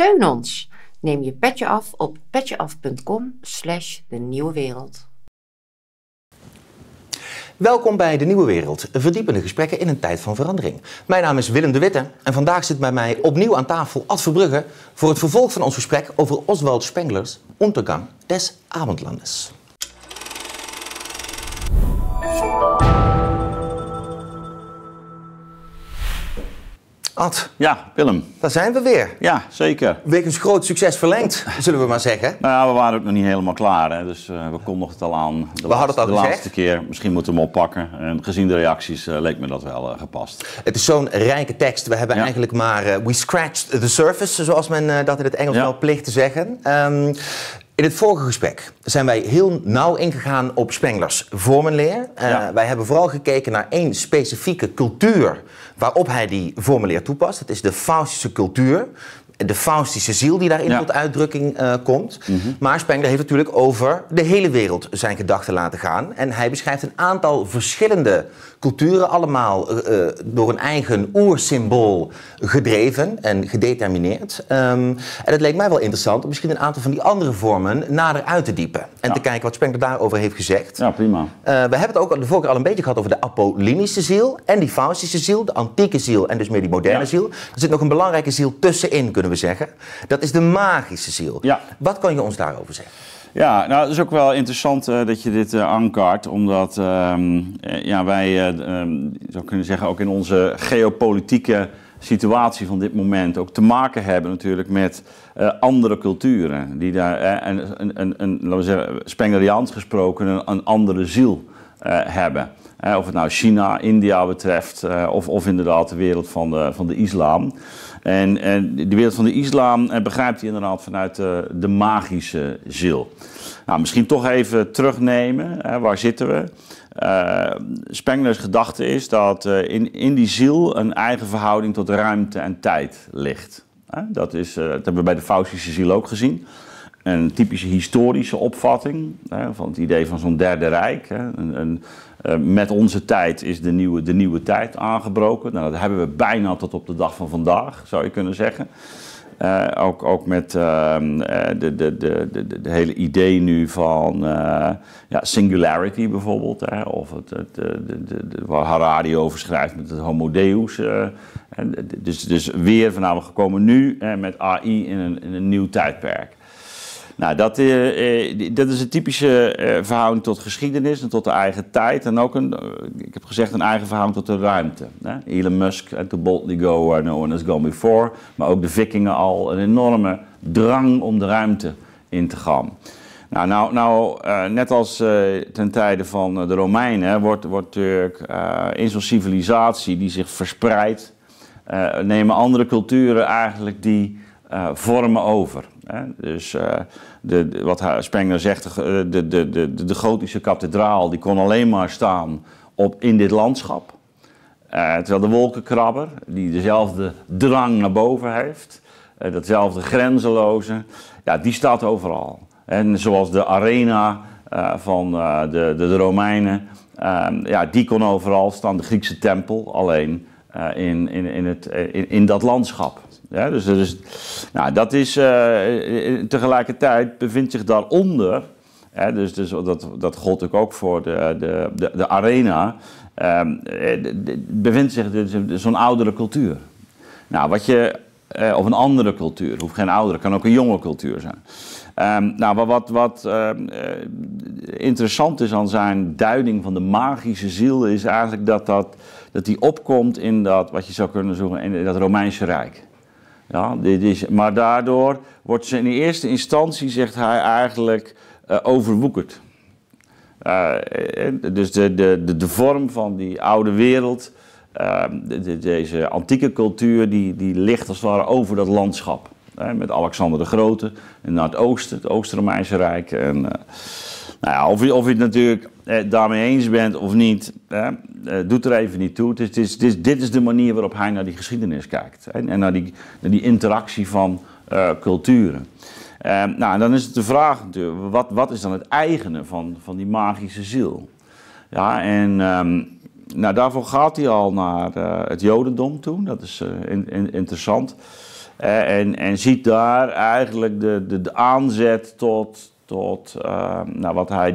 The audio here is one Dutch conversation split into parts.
Steun ons. Neem je petje af op petjeaf.com/de nieuwe wereld. Welkom bij De Nieuwe Wereld, verdiepende gesprekken in een tijd van verandering. Mijn naam is Willem de Witte en vandaag zit bij mij opnieuw aan tafel Ad Verbrugge voor het vervolg van ons gesprek over Oswald Spenglers Untergang des Abendlandes. Ad. Ja, Willem. Daar zijn we weer. Ja, zeker. Wegens groot succes verlengd, zullen we maar zeggen. Nou ja, we waren ook nog niet helemaal klaar, hè? Dus we kondigden het al aan. We hadden het al gezegd. De laatste keer, misschien moeten we hem oppakken. En gezien de reacties leek me dat wel gepast. Het is zo'n rijke tekst. We hebben eigenlijk maar we scratched the surface, zoals men dat in het Engels wel plicht te zeggen. In het vorige gesprek zijn wij heel nauw ingegaan op Spenglers vormenleer. Wij hebben vooral gekeken naar één specifieke cultuur waarop hij die vormenleer toepast. Het is de Faustische cultuur. De Faustische ziel die daarin tot uitdrukking komt. Maar Spengler heeft natuurlijk over de hele wereld zijn gedachten laten gaan. En hij beschrijft een aantal verschillende culturen, allemaal door een eigen oersymbool gedreven en gedetermineerd. En het leek mij wel interessant om misschien een aantal van die andere vormen nader uit te diepen. En te kijken wat Spengler daarover heeft gezegd. Ja, prima. We hebben het ook de vorige keer al een beetje gehad over de Apollinische ziel en die Faustische ziel, de antieke ziel en dus meer die moderne ziel. Er zit nog een belangrijke ziel tussenin, kunnen we zeggen. Dat is de magische ziel. Ja. Wat kan je ons daarover zeggen? Ja, nou, het is ook wel interessant dat je dit aankaart, omdat wij, zou kunnen zeggen, ook in onze geopolitieke situatie van dit moment ook te maken hebben natuurlijk met andere culturen. Die daar, laten we zeggen, Spengleriaans gesproken, een andere ziel hebben. Of het nou China, India betreft, of inderdaad de wereld van de islam. En de wereld van de islam begrijpt hij inderdaad vanuit de magische ziel. Nou, misschien toch even terugnemen, waar zitten we? Spenglers gedachte is dat in die ziel een eigen verhouding tot ruimte en tijd ligt. Dat hebben we bij de Faustische ziel ook gezien. Een typische historische opvatting van het idee van zo'n derde rijk. Met onze tijd is de nieuwe tijd aangebroken. Nou, dat hebben we bijna tot op de dag van vandaag, zou je kunnen zeggen. Ook met de hele idee nu van singularity bijvoorbeeld. Of waar Harari over schrijft met het homo deus. Dus weer vanavond gekomen nu met AI in een nieuw tijdperk. Nou, dat is een typische verhouding tot geschiedenis en tot de eigen tijd. En ook ik heb gezegd, een eigen verhouding tot de ruimte. Elon Musk, to boldly go where no one has gone before. Maar ook de vikingen al een enorme drang om de ruimte in te gaan. Nou, net als ten tijde van de Romeinen wordt natuurlijk in zo'n civilisatie die zich verspreidt, nemen andere culturen eigenlijk die vormen over. Dus wat Spengler zegt, de gotische kathedraal die kon alleen maar staan in dit landschap. Terwijl de wolkenkrabber, die dezelfde drang naar boven heeft, datzelfde grenzeloze, die staat overal. En zoals de arena van de Romeinen, die kon overal staan, de Griekse tempel, alleen in dat landschap. Ja, dus dat is tegelijkertijd bevindt zich daaronder, dus dat gold ook voor de arena, bevindt zich dus zo'n oudere cultuur. Nou, of een andere cultuur, hoeft geen oudere, kan ook een jonge cultuur zijn. Wat interessant is aan zijn duiding van de magische ziel, is eigenlijk dat die opkomt in dat, wat je zou kunnen zeggen, in dat Romeinse Rijk. Ja, maar daardoor wordt ze in eerste instantie, zegt hij, eigenlijk overwoekerd. Dus de vorm van die oude wereld, deze antieke cultuur, die ligt als het ware over dat landschap. Met Alexander de Grote en naar het oosten, het Oost-Romeinse Rijk. En, of je het natuurlijk daarmee eens bent of niet, doet er even niet toe. Dit is de manier waarop hij naar die geschiedenis kijkt. En naar die interactie van culturen. Dan is het de vraag natuurlijk, wat is dan het eigene van die magische ziel? Ja, en daarvoor gaat hij al naar het Jodendom toe. Dat is interessant. En ziet daar eigenlijk de aanzet tot wat hij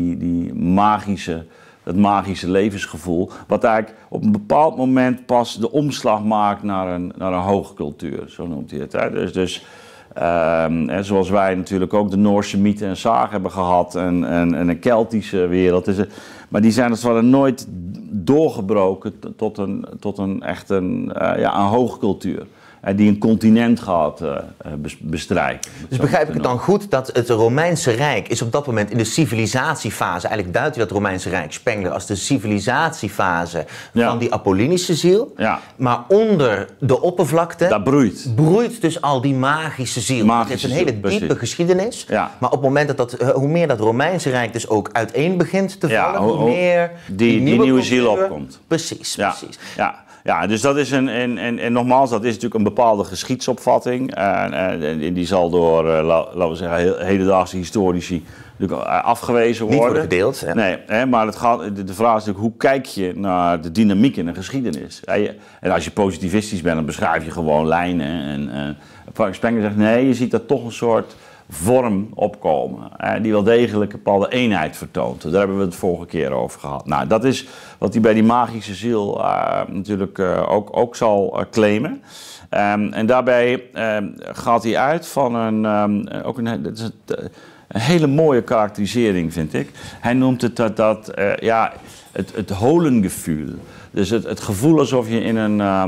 dat magische levensgevoel, wat eigenlijk op een bepaald moment pas de omslag maakt naar een hoogcultuur, zo noemt hij het. Hè? Dus zoals wij natuurlijk ook de Noorse mythe en zagen hebben gehad en een Keltische wereld. Maar die zijn als het ware nooit doorgebroken tot een hoogcultuur. Die een continent gaat bestrijken. Dus begrijp ik het dan goed dat het Romeinse Rijk is op dat moment in de civilisatiefase, eigenlijk duidt hij dat Romeinse Rijk, Spengler, als de civilisatiefase van die Apollinische ziel. Ja. Maar onder de oppervlakte daar broeit dus al die magische ziel. Het is een hele diepe geschiedenis. Ja. Maar op het moment hoe meer dat Romeinse Rijk dus ook uiteen begint te vallen, hoe meer die nieuwe ziel opkomt. Precies. Ja, dus dat is en nogmaals, dat is natuurlijk een bepaalde geschiedsopvatting. En die zal door, laten we zeggen, hedendaagse historici afgewezen worden. Niet worden gedeeld. Ja. Nee, maar de vraag is natuurlijk, hoe kijk je naar de dynamiek in een geschiedenis? En als je positivistisch bent, dan beschrijf je gewoon lijnen. En Spengler zegt, nee, je ziet dat toch een soort vorm opkomen, die wel degelijk een bepaalde eenheid vertoont. Daar hebben we het vorige keer over gehad. Nou, dat is wat hij bij die magische ziel natuurlijk ook zal claimen. En daarbij gaat hij uit van een hele mooie karakterisering, vind ik. Hij noemt het het holengevoel. Dus het gevoel alsof je in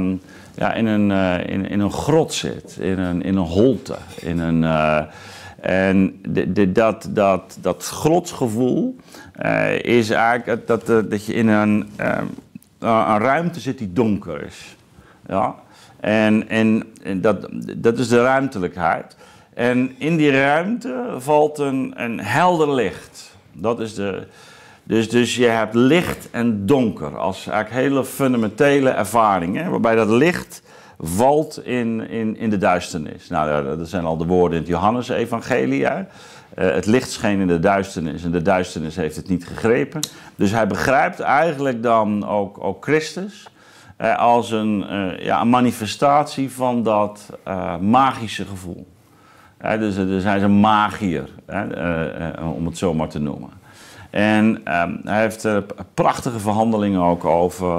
een grot zit, in een holte, en dat grotsgevoel is eigenlijk dat je in een ruimte zit die donker is. Ja? En dat is de ruimtelijkheid. En in die ruimte valt een helder licht. Dat is dus je hebt licht en donker als eigenlijk hele fundamentele ervaringen, waarbij dat licht valt in de duisternis. Nou, dat zijn al de woorden in het Johannes-evangelie. Het licht scheen in de duisternis en de duisternis heeft het niet gegrepen. Dus hij begrijpt eigenlijk dan ook Christus als een manifestatie van dat magische gevoel. Dus hij is een magier, om het zo maar te noemen. En hij heeft prachtige verhandelingen ook over,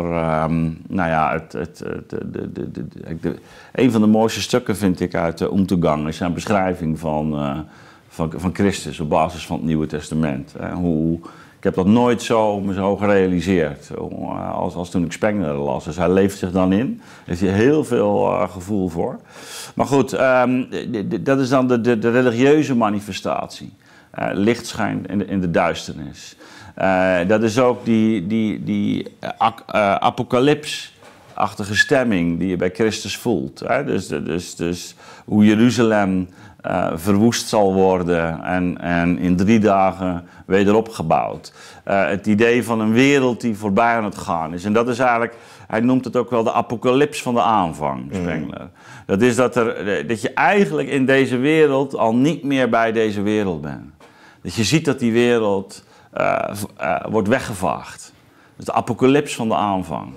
een van de mooiste stukken vind ik uit de Untergang, is zijn beschrijving van Christus op basis van het Nieuwe Testament. Ik heb dat nooit zo gerealiseerd als toen ik Spengler las. Dus hij leeft zich dan in, daar heeft hij heel veel gevoel voor. Maar goed, dat is dan de religieuze manifestatie. Licht schijnt in de duisternis. Dat is ook die apocalypsachtige stemming die je bij Christus voelt. Dus hoe Jeruzalem verwoest zal worden en in 3 dagen wederop gebouwd. Het idee van een wereld die voorbij aan het gaan is. En dat is eigenlijk, hij noemt het ook wel de apocalyps van de aanvang, Spengler. Dat is dat je eigenlijk in deze wereld al niet meer bij deze wereld bent. Dat je ziet dat die wereld wordt weggevaagd. Dat is de apocalyps van de aanvang.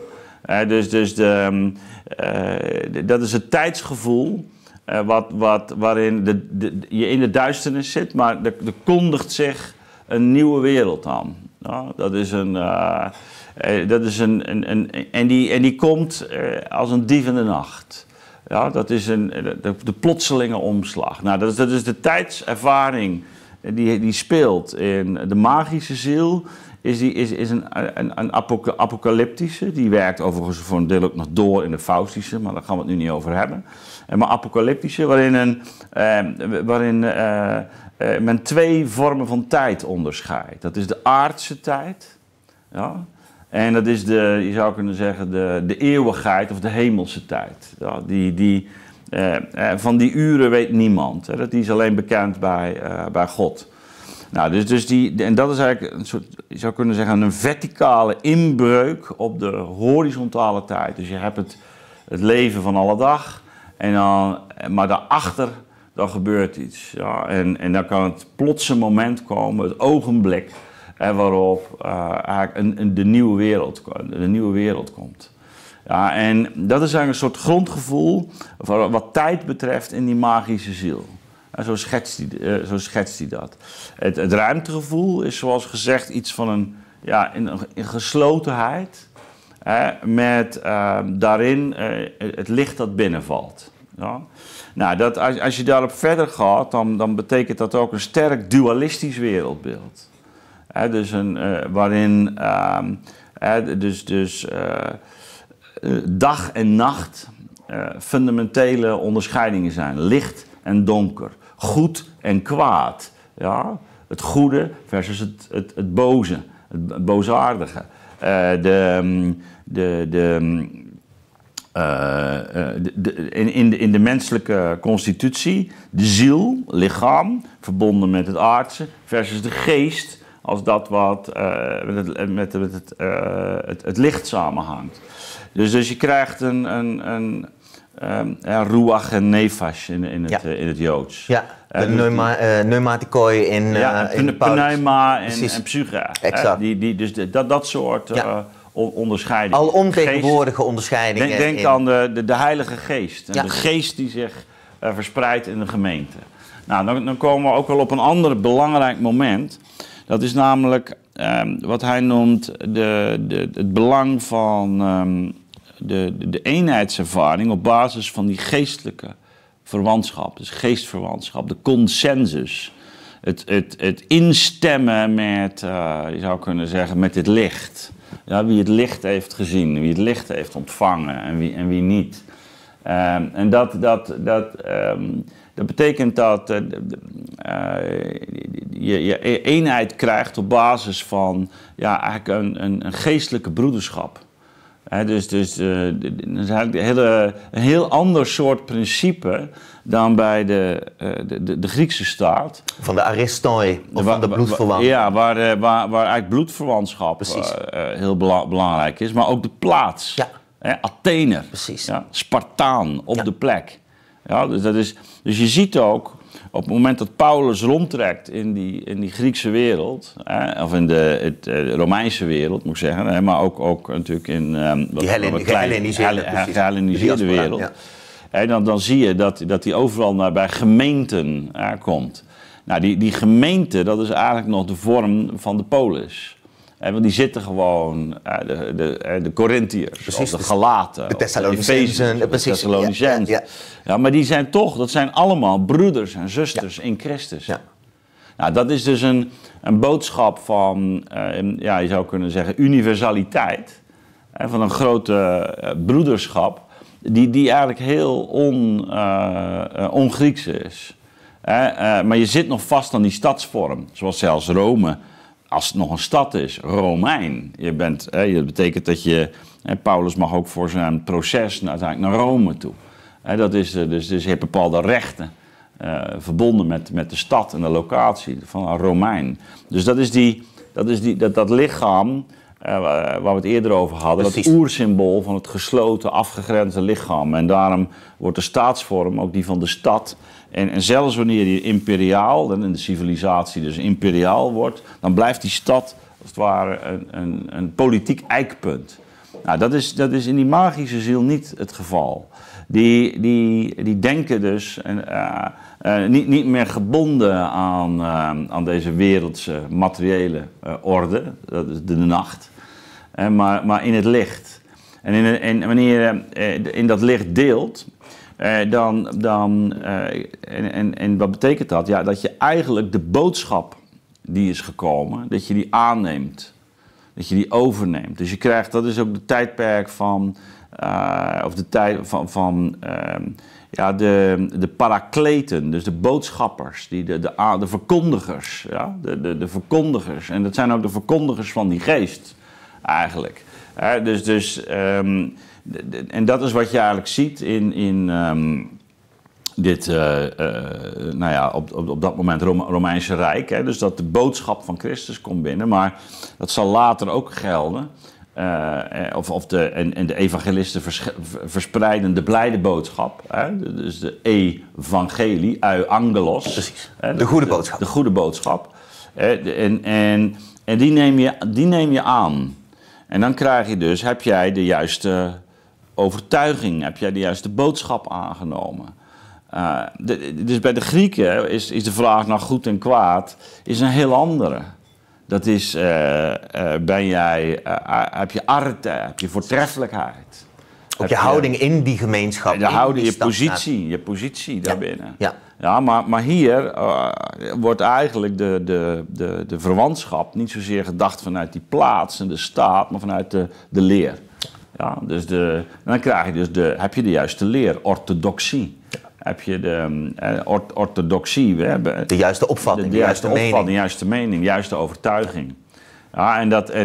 Dat is het tijdsgevoel waarin je in de duisternis zit, maar er kondigt zich een nieuwe wereld aan. Ja, en die komt als een dief in de nacht. Ja, dat is de plotselinge omslag. Nou, dat is de tijdservaring die speelt in de magische ziel. Is een apocalyptische. Die werkt overigens voor een deel ook nog door in de Faustische, maar daar gaan we het nu niet over hebben. Maar apocalyptische, waarin men 2 vormen van tijd onderscheidt. Dat is de aardse tijd. Ja, en dat is je zou kunnen zeggen, de eeuwigheid of de hemelse tijd. Ja, van die uren weet niemand. Hè, die is alleen bekend bij God. Nou, en dat is eigenlijk een soort, je zou kunnen zeggen, een verticale inbreuk op de horizontale tijd. Dus je hebt het leven van alle dag, maar daarachter dan gebeurt iets. Ja, en dan kan het plotse moment komen, het ogenblik waarop eigenlijk de nieuwe wereld komt. Ja, en dat is eigenlijk een soort grondgevoel wat tijd betreft in die magische ziel. Zo schetst hij dat. Het ruimtegevoel is zoals gezegd iets van een geslotenheid. Met daarin het licht dat binnenvalt. Ja? Nou, als je daarop verder gaat, dan betekent dat ook een sterk dualistisch wereldbeeld. Dus waarin dag en nacht fundamentele onderscheidingen zijn. Licht en donker, goed en kwaad. Ja? Het goede versus het boze, het boosaardige. In de menselijke constitutie, de ziel, lichaam, verbonden met het aardse, versus de geest als dat wat met het licht samenhangt. Dus je krijgt een ruach en nefesh in het Joods. Ja, pneumatikoi in pneuma en psyche. Exact. Dus dat soort onderscheidingen. Al ontegenwoordige onderscheidingen. Denk aan de Heilige Geest. En de geest die zich verspreidt in de gemeente. Nou, dan komen we ook wel op een ander belangrijk moment. Dat is namelijk wat hij noemt het belang van de eenheidservaring op basis van die geestelijke verwantschap. Dus geestverwantschap, de consensus. Het instemmen met, je zou kunnen zeggen, met het licht. Ja, wie het licht heeft gezien, wie het licht heeft ontvangen en wie niet. En dat betekent dat je eenheid krijgt op basis van eigenlijk een geestelijke broederschap. Dus dat is eigenlijk een heel ander soort principe dan bij de Griekse staat. Van de aristoi, of van de bloedverwant. Ja, waar eigenlijk bloedverwantschap heel belangrijk is, maar ook de plaats. Ja. Athener, ja, Spartaan op de plek. Ja, dus je ziet ook, op het moment dat Paulus rondtrekt in die Griekse wereld, of in de Romeinse wereld, moet ik zeggen, maar ook natuurlijk in die gehelleniseerde wereld. Ja. Dan zie je dat hij overal bij gemeenten komt. Nou, die gemeente, dat is eigenlijk nog de vorm van de polis. Want die zitten gewoon, de Corinthiërs, of de Galaten, de Thessalonicenzen. Ja, maar die zijn toch, dat zijn allemaal broeders en zusters in Christus. Ja. Nou, dat is dus een boodschap van, je zou kunnen zeggen, universaliteit. Van een grote broederschap, die eigenlijk heel on-Grieks is. Maar je zit nog vast aan die stadsvorm, zoals zelfs Rome, als het nog een stad is, Romein. Dat betekent dat Paulus mag ook voor zijn proces uiteindelijk naar Rome toe. Dus je hebt bepaalde rechten verbonden met de stad en de locatie van een Romein. Dus dat lichaam waar we het eerder over hadden, dat oersymbool van het gesloten, afgegrensde lichaam. En daarom wordt de staatsvorm ook die van de stad. En zelfs wanneer die imperiaal, en de civilisatie dus imperiaal wordt, dan blijft die stad als het ware een politiek eikpunt. Nou, dat is in die magische ziel niet het geval. Die denken dus niet meer gebonden aan deze wereldse materiële orde, dat is de nacht, maar in het licht. En wanneer je in dat licht deelt, en wat betekent dat? Ja, dat je eigenlijk de boodschap die is gekomen, dat je die aanneemt. Dat je die overneemt. Dus je krijgt, dat is ook de tijdperk van, of de tijd van de parakleten, dus de boodschappers, de verkondigers. Ja? De verkondigers. En dat zijn ook de verkondigers van die geest, eigenlijk. En dat is wat je eigenlijk ziet in dit, op dat moment Romeinse Rijk. Hè? Dus dat de boodschap van Christus komt binnen, maar dat zal later ook gelden. De evangelisten verspreiden de blijde boodschap. Hè? Dus de evangelie, euangelos. Precies, de goede boodschap. De goede boodschap. En die neem je aan. En dan heb jij de juiste overtuiging? Heb jij de juiste boodschap aangenomen? Dus bij de Grieken is de vraag naar goed en kwaad is een heel andere. Dat is, heb je arte, heb je voortreffelijkheid? Ook je houding in die gemeenschap. De houding, je positie daarbinnen. Ja, maar hier wordt eigenlijk de verwantschap niet zozeer gedacht vanuit die plaats en de staat, maar vanuit de leer. Ja, dus dan krijg je dus heb je de juiste leer, orthodoxie. Heb je de orthodoxie. De juiste opvatting, de juiste mening, de juiste overtuiging. Ja,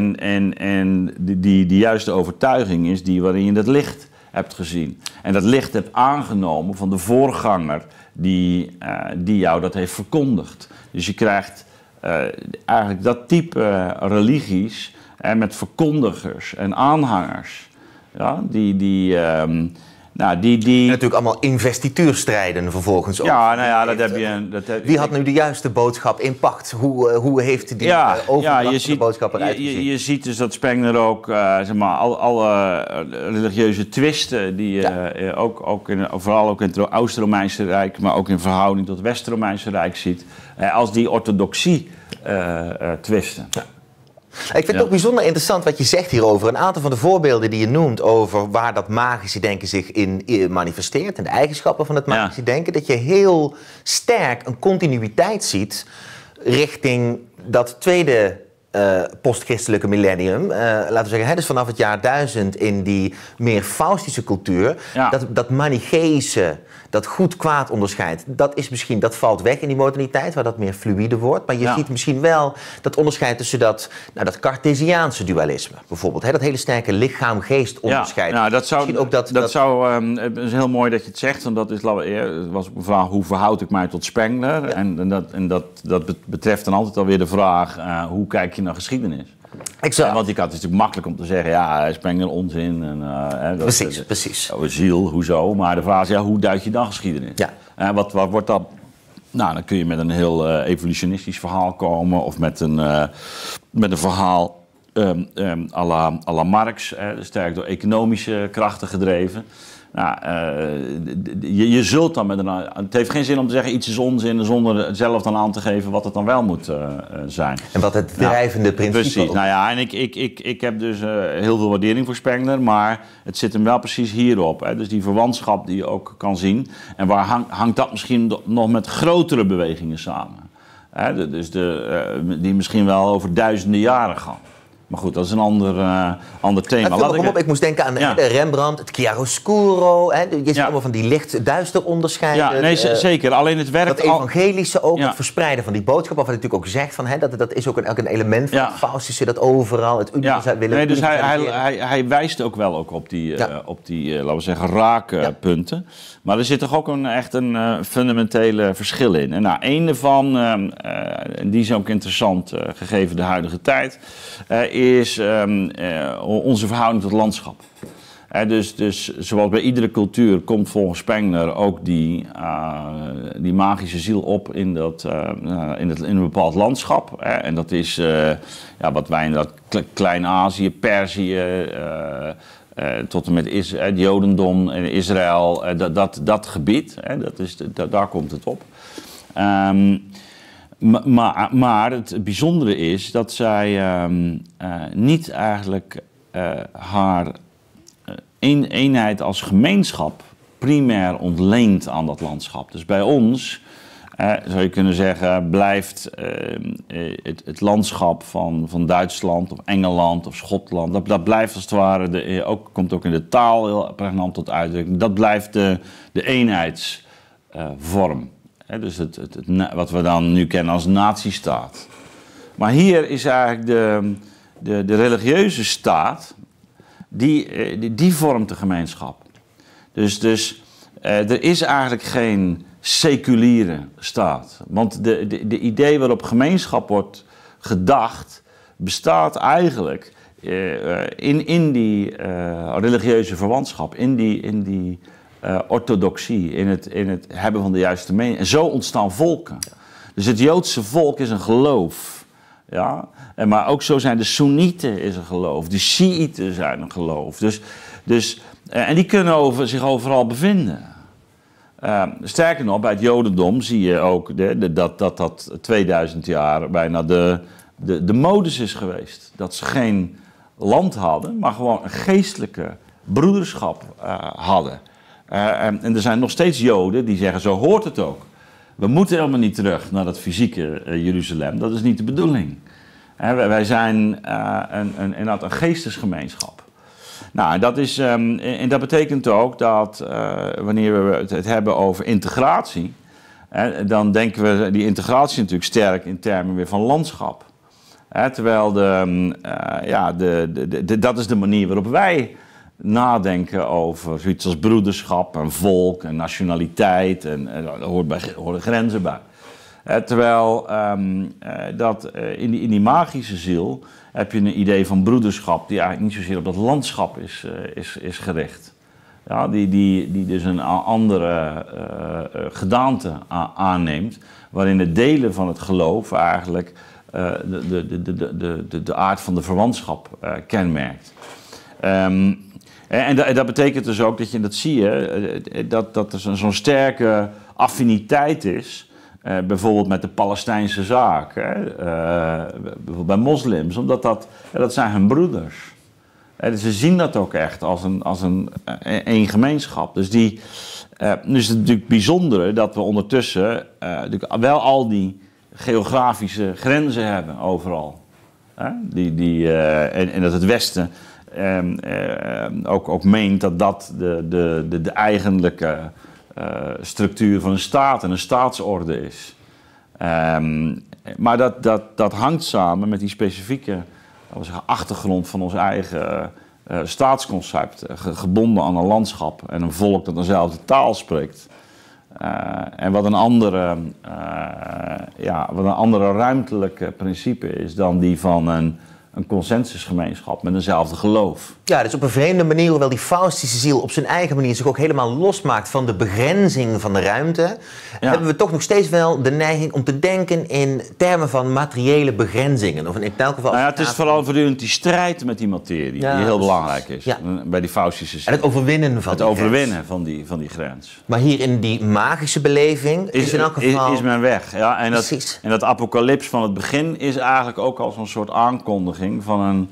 en die juiste overtuiging is die waarin je het licht hebt gezien. En dat licht hebt aangenomen van de voorganger die jou dat heeft verkondigd. Dus je krijgt eigenlijk dat type religies met verkondigers en aanhangers. Ja, en natuurlijk allemaal investituurstrijden vervolgens. Ja, nou ja, dat heb je... Wie had nu de juiste boodschap in pacht? Hoe heeft die overdracht van de boodschap eruit gezien? Je ziet dus dat Spengler ook, alle religieuze twisten die vooral ook in het Oost-Romeinse Rijk, maar ook in verhouding tot het West-Romeinse Rijk ziet, als die orthodoxie twisten. Ja. Ik vind het ook bijzonder interessant wat je zegt hierover. Een aantal van de voorbeelden die je noemt over waar dat magische denken zich in manifesteert en de eigenschappen van het magische denken, dat je heel sterk een continuïteit ziet richting dat tweede postchristelijke millennium, laten we zeggen, dus vanaf het jaar 1000 in die meer Faustische cultuur, dat Manicheïsche, dat goed-kwaad onderscheid, dat valt weg in die moderniteit, waar dat meer fluïde wordt. Maar je ziet misschien wel dat onderscheid tussen dat Cartesiaanse dualisme, bijvoorbeeld. Dat hele sterke lichaam-geest onderscheid. Ja, dat is heel mooi dat je het zegt, want dat was ook een vraag, hoe verhoud ik mij tot Spengler? Ja. En dat betreft dan altijd alweer de vraag, hoe kijk je naar geschiedenis? Exact. Want het is natuurlijk makkelijk om te zeggen, Spengler onzin. En, precies. Ziel, hoezo? Maar de vraag is, hoe duid je dan geschiedenis? Ja. Wat wordt dat? Nou, dan kun je met een heel evolutionistisch verhaal komen, of met een verhaal à la Marx, sterk door economische krachten gedreven. Nou, je zult dan het heeft geen zin om te zeggen iets is onzin zonder zelf dan aan te geven wat het dan wel moet zijn. En wat het drijvende principe is. Precies. Nou ja, en ik heb dus heel veel waardering voor Spengler, maar het zit hem wel precies hierop. Hè? Dus die verwantschap die je ook kan zien. En waar hangt dat misschien nog met grotere bewegingen samen? Hè? Dus die misschien wel over duizenden jaren gaan. Maar goed, dat is een ander thema. Ik moest denken aan de Rembrandt, het chiaroscuro. Je ziet allemaal van die licht-duister onderscheiden. Ja, nee, zeker. Alleen het werkt dat evangelische ook, het verspreiden van die boodschap. Wat hij natuurlijk ook zegt, van, dat is ook een element van het Faustische, dat overal het universele willen. Nee, dus hij wijst ook wel op die laten we zeggen, raakpunten. Maar er zit toch ook echt een fundamentele verschil in. En een ervan, die is ook interessant gegeven de huidige tijd, is onze verhouding tot landschap. Dus zoals bij iedere cultuur komt volgens Spengler ook die magische ziel op in een bepaald landschap. En dat is wat wij in dat Klein-Azië, Perzië, tot en met het Jodendom en Israël, dat gebied, daar komt het op. Maar het bijzondere is dat zij niet eigenlijk haar eenheid als gemeenschap primair ontleent aan dat landschap. Dus bij ons, zou je kunnen zeggen, blijft het landschap van Duitsland of Engeland of Schotland, dat blijft als het ware, komt ook in de taal heel pregnant tot uitdrukking, dat blijft de eenheidsvorm. Dus wat we dan nu kennen als nazistaat. Maar hier is eigenlijk de religieuze staat, die vormt de gemeenschap. Dus er is eigenlijk geen seculiere staat. Want de idee waarop gemeenschap wordt gedacht, bestaat eigenlijk in die religieuze verwantschap, in die orthodoxie, in het hebben van de juiste mening. En zo ontstaan volken. Dus het Joodse volk is een geloof. Ja? Maar ook zo zijn de Soenieten is een geloof. De Shiiten zijn een geloof. Dus En die kunnen zich overal bevinden. Sterker nog, bij het Jodendom zie je ook dat 2000 jaar bijna de modus is geweest. Dat ze geen land hadden, maar gewoon een geestelijke broederschap hadden. En er zijn nog steeds Joden die zeggen, zo hoort het ook. We moeten helemaal niet terug naar dat fysieke Jeruzalem. Dat is niet de bedoeling. Wij zijn inderdaad een geestesgemeenschap. Nou, en dat betekent ook dat wanneer we het hebben over integratie, dan denken we die integratie natuurlijk sterk in termen weer van landschap. Terwijl dat is de manier waarop wij nadenken over zoiets als broederschap en volk en nationaliteit en daar horen grenzen bij. Terwijl in die magische ziel heb je een idee van broederschap die eigenlijk niet zozeer op dat landschap is gericht. Ja, die dus een andere gedaante aanneemt, waarin het delen van het geloof eigenlijk de aard van de verwantschap kenmerkt. En dat betekent dus ook dat zie je, dat er zo'n sterke affiniteit is. Bijvoorbeeld met de Palestijnse zaak, bijvoorbeeld bij moslims, omdat dat zijn hun broeders. Dus ze zien dat ook echt als een gemeenschap. Dus nu is het natuurlijk bijzondere dat we ondertussen wel al die geografische grenzen hebben overal. En dat het Westen ook meent dat de eigenlijke structuur van een staat en een staatsorde is. Maar dat hangt samen met die specifieke achtergrond van ons eigen staatsconcept, gebonden aan een landschap en een volk dat dezelfde taal spreekt. En wat een andere ruimtelijke principe is dan die van een consensusgemeenschap met eenzelfde geloof. Ja, dus op een vreemde manier, hoewel die Faustische ziel op zijn eigen manier zich ook helemaal losmaakt van de begrenzing van de ruimte, hebben we toch nog steeds wel de neiging om te denken in termen van materiële begrenzingen. Of in elk geval. Het is vooral voortdurend die strijd met die materie die heel belangrijk is bij die Faustische ziel. En het overwinnen van die grens. Maar hier in die magische beleving is in elk geval is men weg. Ja, en dat apocalyps van het begin is eigenlijk ook als een soort aankondiging van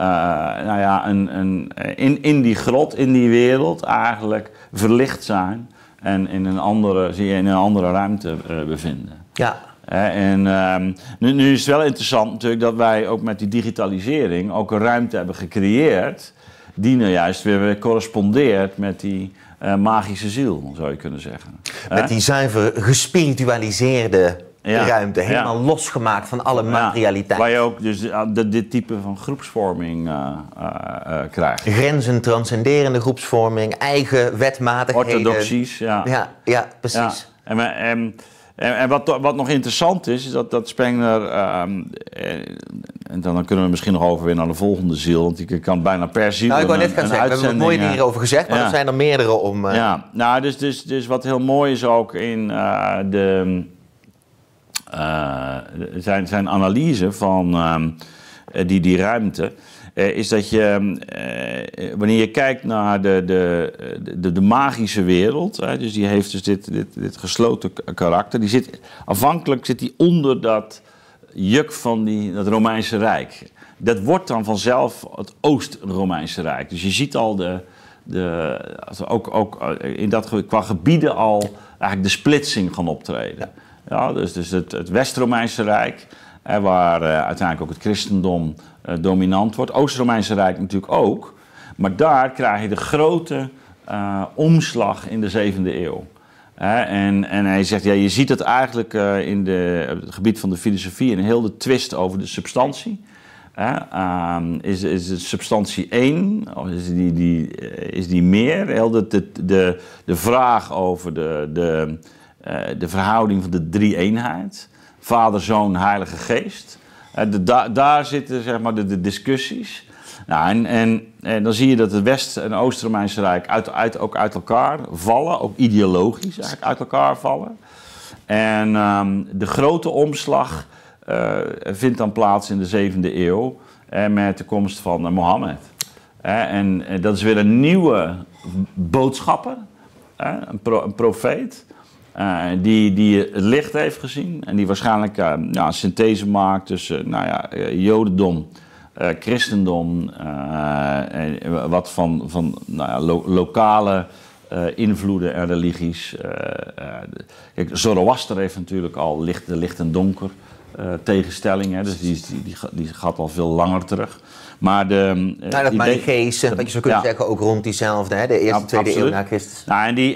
in die grot, in die wereld eigenlijk verlicht zijn en in een andere ruimte bevinden. Ja. Nu is het wel interessant natuurlijk dat wij ook met die digitalisering ook een ruimte hebben gecreëerd die nou juist weer correspondeert met die magische ziel, zou je kunnen zeggen. Met die zuiver gespiritualiseerde ruimte, helemaal losgemaakt van alle materialiteit. Waar je ook dus dit type van groepsvorming krijgt. Grenzen transcenderende groepsvorming, eigen wetmatigheden. Orthodoxies, ja, precies. Ja. En wat nog interessant is dat Spengler, en dan kunnen we misschien nog over weer naar de volgende ziel, want ik kan bijna per ziel ik wou net gaan zeggen, we hebben wat mooie dingen hierover gezegd, maar er zijn er meerdere om... Dus wat heel mooi is ook in zijn analyse van die ruimte, is dat je, wanneer je kijkt naar de magische wereld, dus die heeft dus dit gesloten karakter, afhankelijk zit die onder dat juk van dat Romeinse Rijk. Dat wordt dan vanzelf het Oost-Romeinse Rijk. Dus je ziet al ook in qua gebieden al eigenlijk de splitsing gaan optreden. Ja, dus het West-Romeinse Rijk, waar uiteindelijk ook het christendom dominant wordt. Oost-Romeinse Rijk natuurlijk ook. Maar daar krijg je de grote omslag in de 7e eeuw. En hij zegt, je ziet het eigenlijk in het gebied van de filosofie en heel de twist over de substantie. Is de substantie één? Of is die meer? Heel de vraag over de verhouding van de drie-eenheid. Vader, Zoon, Heilige Geest. Daar zitten zeg maar de discussies. Nou, en dan zie je dat het West- en Oost-Romeinse Rijk ook uit elkaar vallen. Ook ideologisch eigenlijk uit elkaar vallen. En de grote omslag vindt dan plaats in de 7e eeuw. Met de komst van Mohammed. En dat is weer een nieuwe boodschapper, een profeet, die het licht heeft gezien en die waarschijnlijk een synthese maakt tussen jodendom, christendom, wat van lokale invloeden en religies. Kijk, Zoroaster heeft natuurlijk al licht en donker tegenstelling, hè, dus die gaat al veel langer terug. Maar dat Manicheese, wat je zou kunnen zeggen, ook rond diezelfde, hè, de eerste, tweede eeuw na Christus. Nou,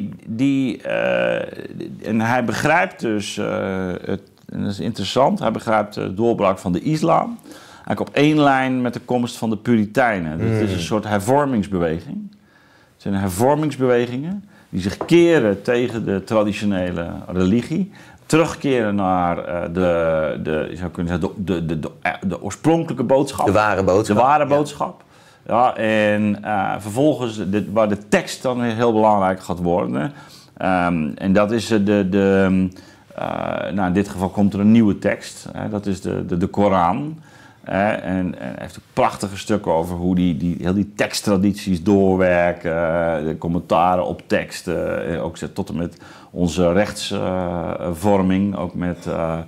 en hij begrijpt dus, en dat is interessant, hij begrijpt de doorbraak van de islam. Eigenlijk op één lijn met de komst van de Puritijnen. Dus het is een soort hervormingsbeweging. Het zijn hervormingsbewegingen die zich keren tegen de traditionele religie. Terugkeren naar je zou kunnen zeggen, de oorspronkelijke boodschap. De ware boodschap. De ware boodschap. Ja, en vervolgens, waar de tekst dan heel belangrijk gaat worden. En dat is in dit geval komt er een nieuwe tekst. Dat is de Koran. En hij heeft ook prachtige stukken over hoe heel die teksttradities doorwerken. De commentaren op teksten. Ook tot en met onze rechtsvorming. Ook met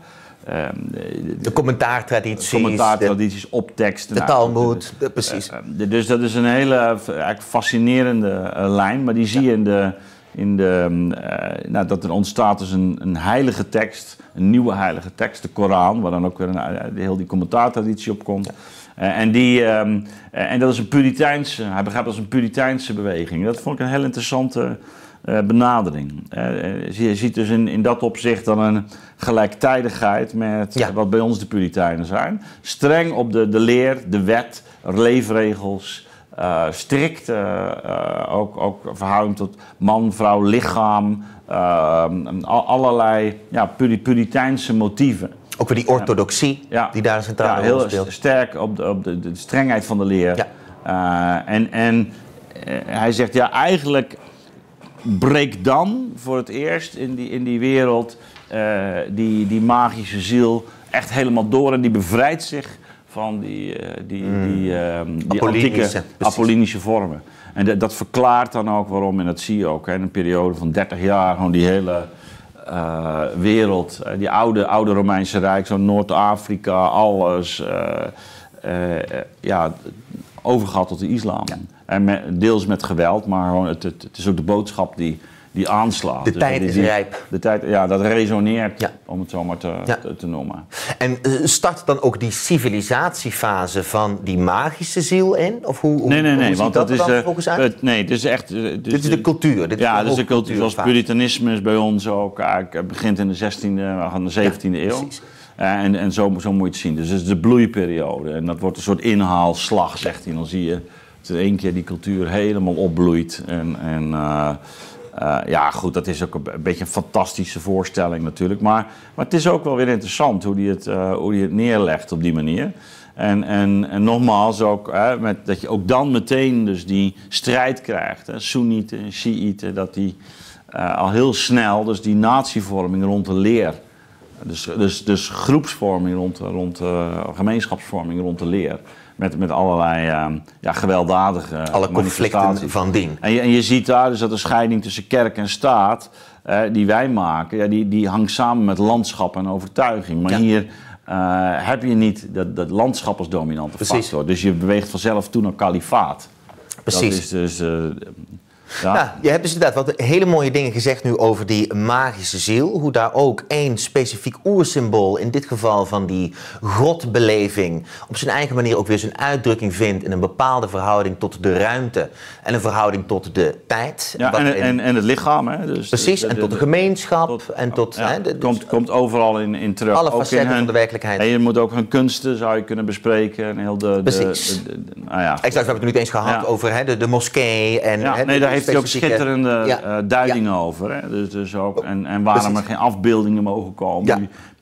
de commentaartradities. Op teksten. De Talmud, precies. Dus dat is een hele eigenlijk fascinerende lijn. Maar die zie je dat er ontstaat dus een heilige tekst, een nieuwe heilige tekst, de Koran, waar dan ook weer heel die commentaartraditie op komt. En dat is hij begrijpt als een Puriteinse beweging. Dat vond ik een heel interessante benadering. Je ziet dus in dat opzicht dan een gelijktijdigheid met wat bij ons de Puritijnen zijn. Streng op de leer, de wet, leefregels. Strikt, ook verhouding tot man, vrouw, lichaam, allerlei Puriteinse motieven. Ook weer die orthodoxie die daar een centrale rol speelt. Heel sterk op de strengheid van de leer. Ja. Hij zegt, eigenlijk breekt dan voor het eerst in die wereld die magische ziel echt helemaal door en die bevrijdt zich van die antieke Apollinische vormen. En dat verklaart dan ook waarom, en dat zie je ook, in een periode van 30 jaar, gewoon die hele wereld, die oude Romeinse Rijk, zo Noord-Afrika, alles, overgaat tot de islam. Ja. En deels met geweld, maar gewoon het is ook de boodschap die aanslaat. De tijd is rijp. De tijd, dat resoneert, om het zo maar te noemen. En start dan ook die civilisatiefase van die magische ziel in? Of hoe nee, ziet want dat er dan volgens uit? Dit is echt... Dit is de cultuur. Dit is de cultuur. Zoals Puritanisme is bij ons ook. Het begint in de 16e, gaan de 17e eeuw. Precies. En zo moet je het zien. Dus het is de bloeiperiode. En dat wordt een soort inhaalslag, zegt hij. Dan zie je dat in één keer die cultuur helemaal opbloeit. Goed, dat is ook een beetje een fantastische voorstelling natuurlijk. Maar het is ook wel weer interessant hoe die het neerlegt op die manier. En nogmaals ook, dat je ook dan meteen dus die strijd krijgt. Soenieten en Shiiten, dat die al heel snel, dus die natievorming rond de leer. Dus groepsvorming rond gemeenschapsvorming rond de leer. Met allerlei gewelddadige alle conflicten van dien. En je ziet daar dus dat de scheiding tussen kerk en staat, die wij maken, die hangt samen met landschap en overtuiging. Maar hier heb je niet dat landschap als dominante factor. Dus je beweegt vanzelf toe naar kalifaat. Precies. Dat is dus... je hebt dus inderdaad wat hele mooie dingen gezegd nu over die magische ziel. Hoe daar ook één specifiek oersymbool, in dit geval van die grotbeleving, op zijn eigen manier ook weer zijn uitdrukking vindt in een bepaalde verhouding tot de ruimte en een verhouding tot de tijd. En het lichaam. Hè? Dus precies, en tot de gemeenschap. Komt overal in terug. Alle facetten van de werkelijkheid. En je moet ook hun kunsten, zou je kunnen bespreken. En heel precies. We hebben het nu niet eens gehad over de moskee. Daar heeft hij ook schitterende duidingen over. Hè? Dus ook, en waarom er geen afbeeldingen mogen komen. Die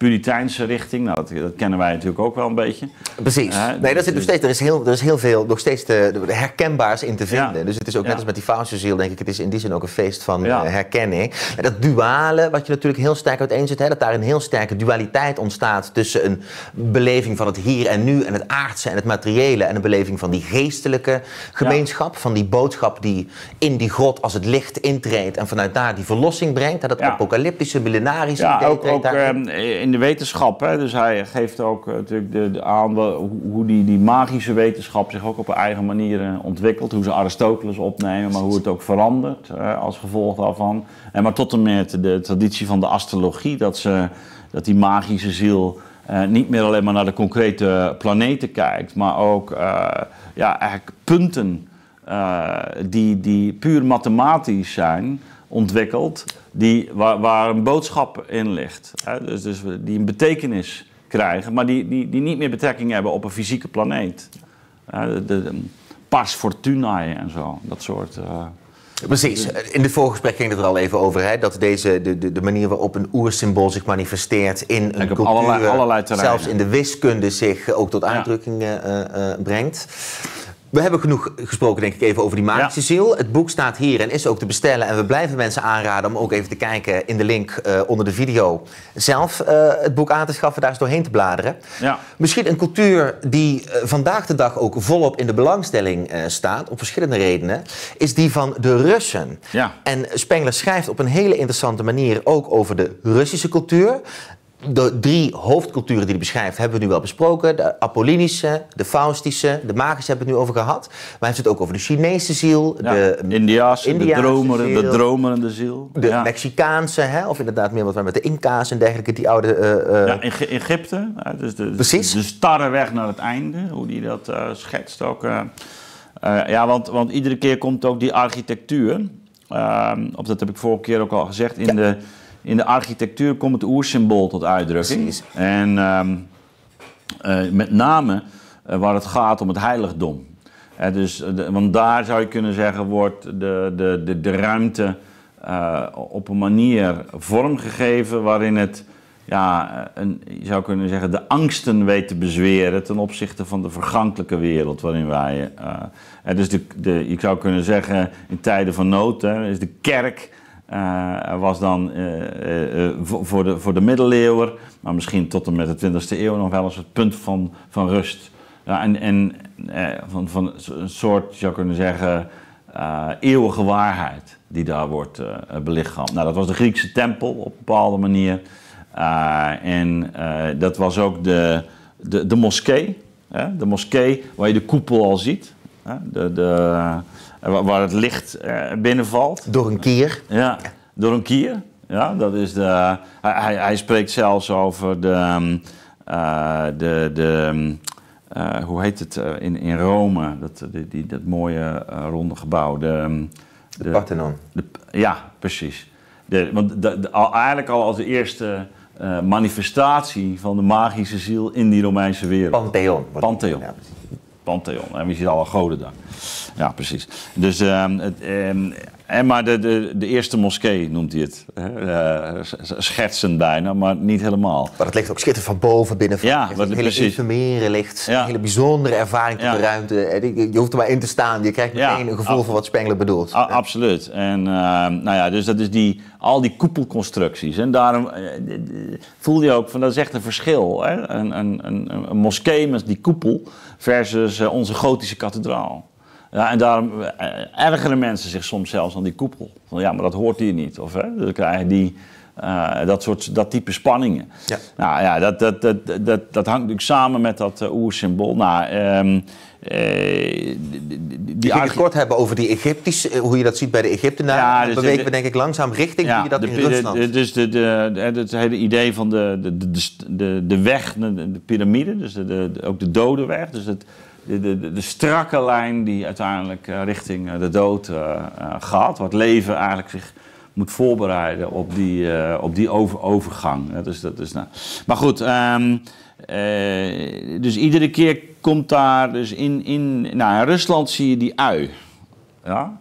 Puriteinse richting. Nou, dat kennen wij natuurlijk ook wel een beetje. Precies. Nee, dat zit nog steeds, er is heel veel nog steeds de herkenbaars in te vinden. Ja. Dus het is ook net als met die Faustiusziel, denk ik, het is in die zin ook een feest van herkenning. En dat duale, wat je natuurlijk heel sterk uiteen zit, dat daar een heel sterke dualiteit ontstaat tussen een beleving van het hier en nu en het aardse en het materiële en een beleving van die geestelijke gemeenschap, van die boodschap die in die grot als het licht intreedt en vanuit daar die verlossing brengt. Dat apocalyptische, millenarische idee ook in de wetenschap. Hè? Dus hij geeft ook natuurlijk aan hoe die magische wetenschap zich ook op een eigen manier ontwikkelt. Hoe ze Aristoteles opnemen, maar hoe het ook verandert als gevolg daarvan. Maar tot en met de traditie van de astrologie, dat die magische ziel niet meer alleen maar naar de concrete planeten kijkt, maar ook eigenlijk punten die puur mathematisch zijn ontwikkeld, waar een boodschap in ligt. Hè? Dus die een betekenis krijgen, maar die niet meer betrekking hebben op een fysieke planeet. De pars fortunae en zo, dat soort... Precies. In dit voorgesprek ging het er al even over, hè, dat de manier waarop een oersymbool zich manifesteert in een cultuur, allerlei terreinen, zelfs in de wiskunde, zich ook tot uitdrukking brengt. We hebben genoeg gesproken, denk ik, even over die magische ziel. Het boek staat hier en is ook te bestellen. En we blijven mensen aanraden om ook even te kijken in de link onder de video. Zelf het boek aan te schaffen, daar eens doorheen te bladeren. Ja. Misschien een cultuur die vandaag de dag ook volop in de belangstelling staat, om verschillende redenen, is die van de Russen. Ja. En Spengler schrijft op een hele interessante manier ook over de Russische cultuur. De 3 hoofdculturen die hij beschrijft hebben we nu wel besproken. De Apollinische, de Faustische, de magische hebben we het nu over gehad. Maar hij heeft het ook over de Chinese ziel. De Indiase de dromerende ziel. De Mexicaanse, hè, of inderdaad meer wat wij met de Inca's en dergelijke, die oude... Egypte, dus de starre weg naar het einde, hoe die dat schetst ook. Want iedere keer komt ook die architectuur, of dat heb ik vorige keer ook al gezegd, in de architectuur komt het oersymbool tot uitdrukking. Precies. En met name waar het gaat om het heiligdom. Want daar zou je kunnen zeggen wordt de ruimte op een manier vormgegeven waarin het, je zou kunnen zeggen, de angsten weet te bezweren ten opzichte van de vergankelijke wereld waarin wij... dus je zou kunnen zeggen, in tijden van nood is de kerk... was dan voor de middeleeuwen, maar misschien tot en met de 20e eeuw nog wel eens het punt van rust. Ja, van een soort, je zou kunnen zeggen, eeuwige waarheid die daar wordt belichaamd. Nou, dat was de Griekse tempel op een bepaalde manier. Dat was ook de moskee. De moskee waar je de koepel al ziet. Waar het licht binnenvalt. Door een kier. Ja, door een kier. Ja, dat is hij spreekt zelfs over hoe heet het in Rome, dat mooie ronde gebouw. De Parthenon. Ja, precies. Want eigenlijk al als de eerste manifestatie van de magische ziel in die Romeinse wereld. Pantheon. Ja, Pantheon. En je ziet alle goden daar. Ja, precies. Dus, maar de eerste moskee noemt hij het. Schertsend bijna, maar niet helemaal. Maar het ligt ook schitterend van boven, binnen. Ja, een hele informeren ligt. Een hele bijzondere ervaring tot de ruimte. Je hoeft er maar in te staan. Je krijgt meteen een gevoel van wat Spengler bedoelt. Absoluut. En dus dat is al die koepelconstructies. En daarom voel je ook van, dat is echt een verschil. Hè? Een moskee met die koepel versus onze gotische kathedraal. Ja, en daarom ergeren mensen zich soms zelfs aan die koepel. Van, ja, maar dat hoort hier niet. Of, dan krijg je dat type spanningen. Ja. Nou ja, dat hangt natuurlijk samen met dat oersymbool. Die ging het kort hebben over die Egyptische, hoe je dat ziet bij de Egyptenaren. Ja, dan bewegen we denk ik langzaam richting hoe je dat in Rusland. Dus het hele idee van de weg, de piramide, dus ook de dodenweg. Dus de strakke lijn die uiteindelijk richting de dood gaat. Wat leven eigenlijk zich moet voorbereiden op die overgang. Dus dat is, Maar goed, dus iedere keer komt daar... Dus in Rusland zie je die ui. Ja?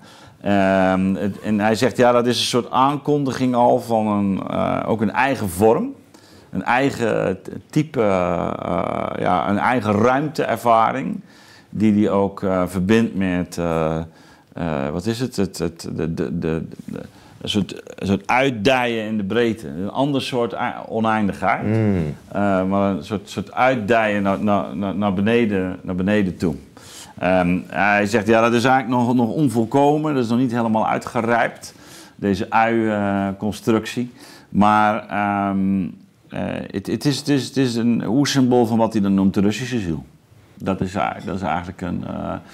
En hij zegt, ja, dat is een soort aankondiging al van ook een eigen vorm. een eigen type, een eigen ruimteervaring, die hij ook verbindt met, wat is het? Een soort uitdijen in de breedte. Een ander soort oneindigheid. Maar een soort uitdijen naar beneden toe. Hij zegt, ja, dat is eigenlijk nog onvolkomen. Dat is nog niet helemaal uitgerijpt, deze ui-constructie. Maar het is een oersymbool van wat hij dan noemt de Russische ziel. Dat is eigenlijk een...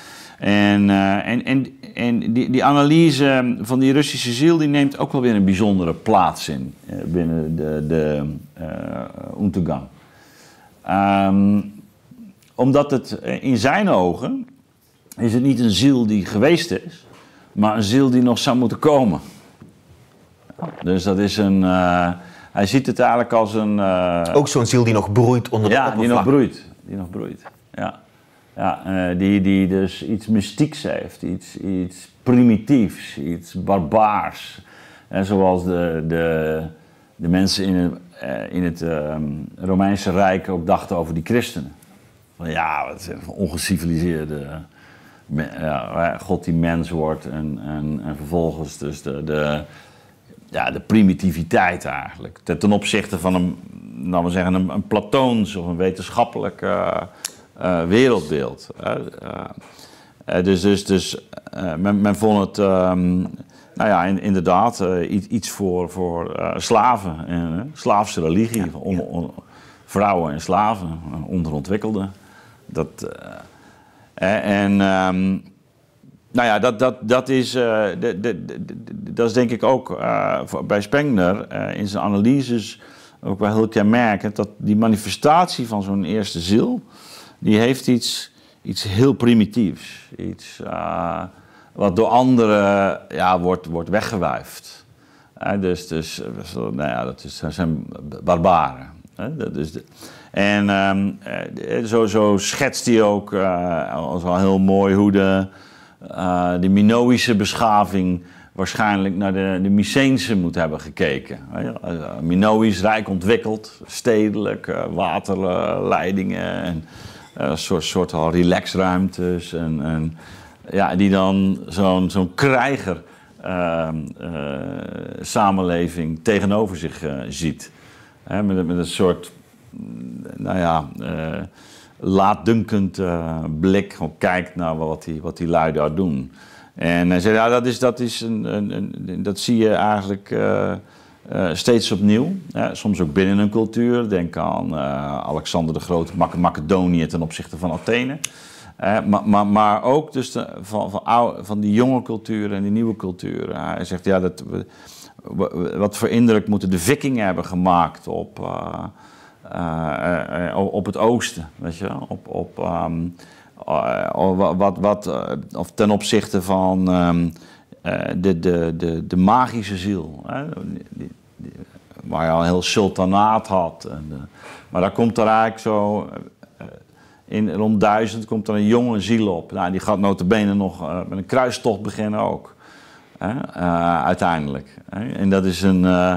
En die analyse van die Russische ziel die neemt ook wel weer een bijzondere plaats in binnen de Untergang. Omdat het in zijn ogen is het niet een ziel die geweest is, maar een ziel die nog zou moeten komen. Dus dat is een... hij ziet het eigenlijk als een... ook zo'n ziel die nog broeit onder de oppervlakte. Die nog broeit. Ja. Ja, die dus iets mystieks heeft, iets primitiefs, iets barbaars. En zoals de mensen in het Romeinse Rijk ook dachten over die christenen. Van, ja, wat zijn ongeciviliseerde... God die mens wordt en vervolgens dus de primitiviteit eigenlijk. Ten opzichte van een Platoons of een wetenschappelijk... wereldbeeld. Men vond het inderdaad iets voor slaven. Slaafse religie. Vrouwen en slaven, onderontwikkelden. Dat is denk ik ook bij Spengler in zijn analyses ook wel heel kenmerkend. Dat die manifestatie van zo'n eerste ziel... die heeft iets heel primitiefs. Iets wat door anderen wordt weggewuifd. Dat zijn barbaren. Zo schetst hij ook als wel heel mooi hoe de Minoïsche beschaving waarschijnlijk naar de Myceense moet hebben gekeken. Minoïs rijk ontwikkeld, stedelijk, waterleidingen en soort relaxruimtes en die dan zo'n krijger samenleving tegenover zich ziet. Met een soort laatdunkend blik, gewoon kijkt naar wat die lui daar doen. En hij zei, dat zie je eigenlijk steeds opnieuw. Soms ook binnen een cultuur. Denk aan Alexander de Grote, Macedonië ten opzichte van Athene. Maar ook dus van die jonge culturen en die nieuwe culturen. Hij zegt, wat voor indruk moeten de Vikingen hebben gemaakt op het oosten, weet je, of ten opzichte van de magische ziel, waar je al een heel sultanaat had. Maar daar komt er eigenlijk zo, rond 1000 komt er een jonge ziel op. Nou, die gaat nota bene nog met een kruistocht beginnen ook, uiteindelijk. En dat is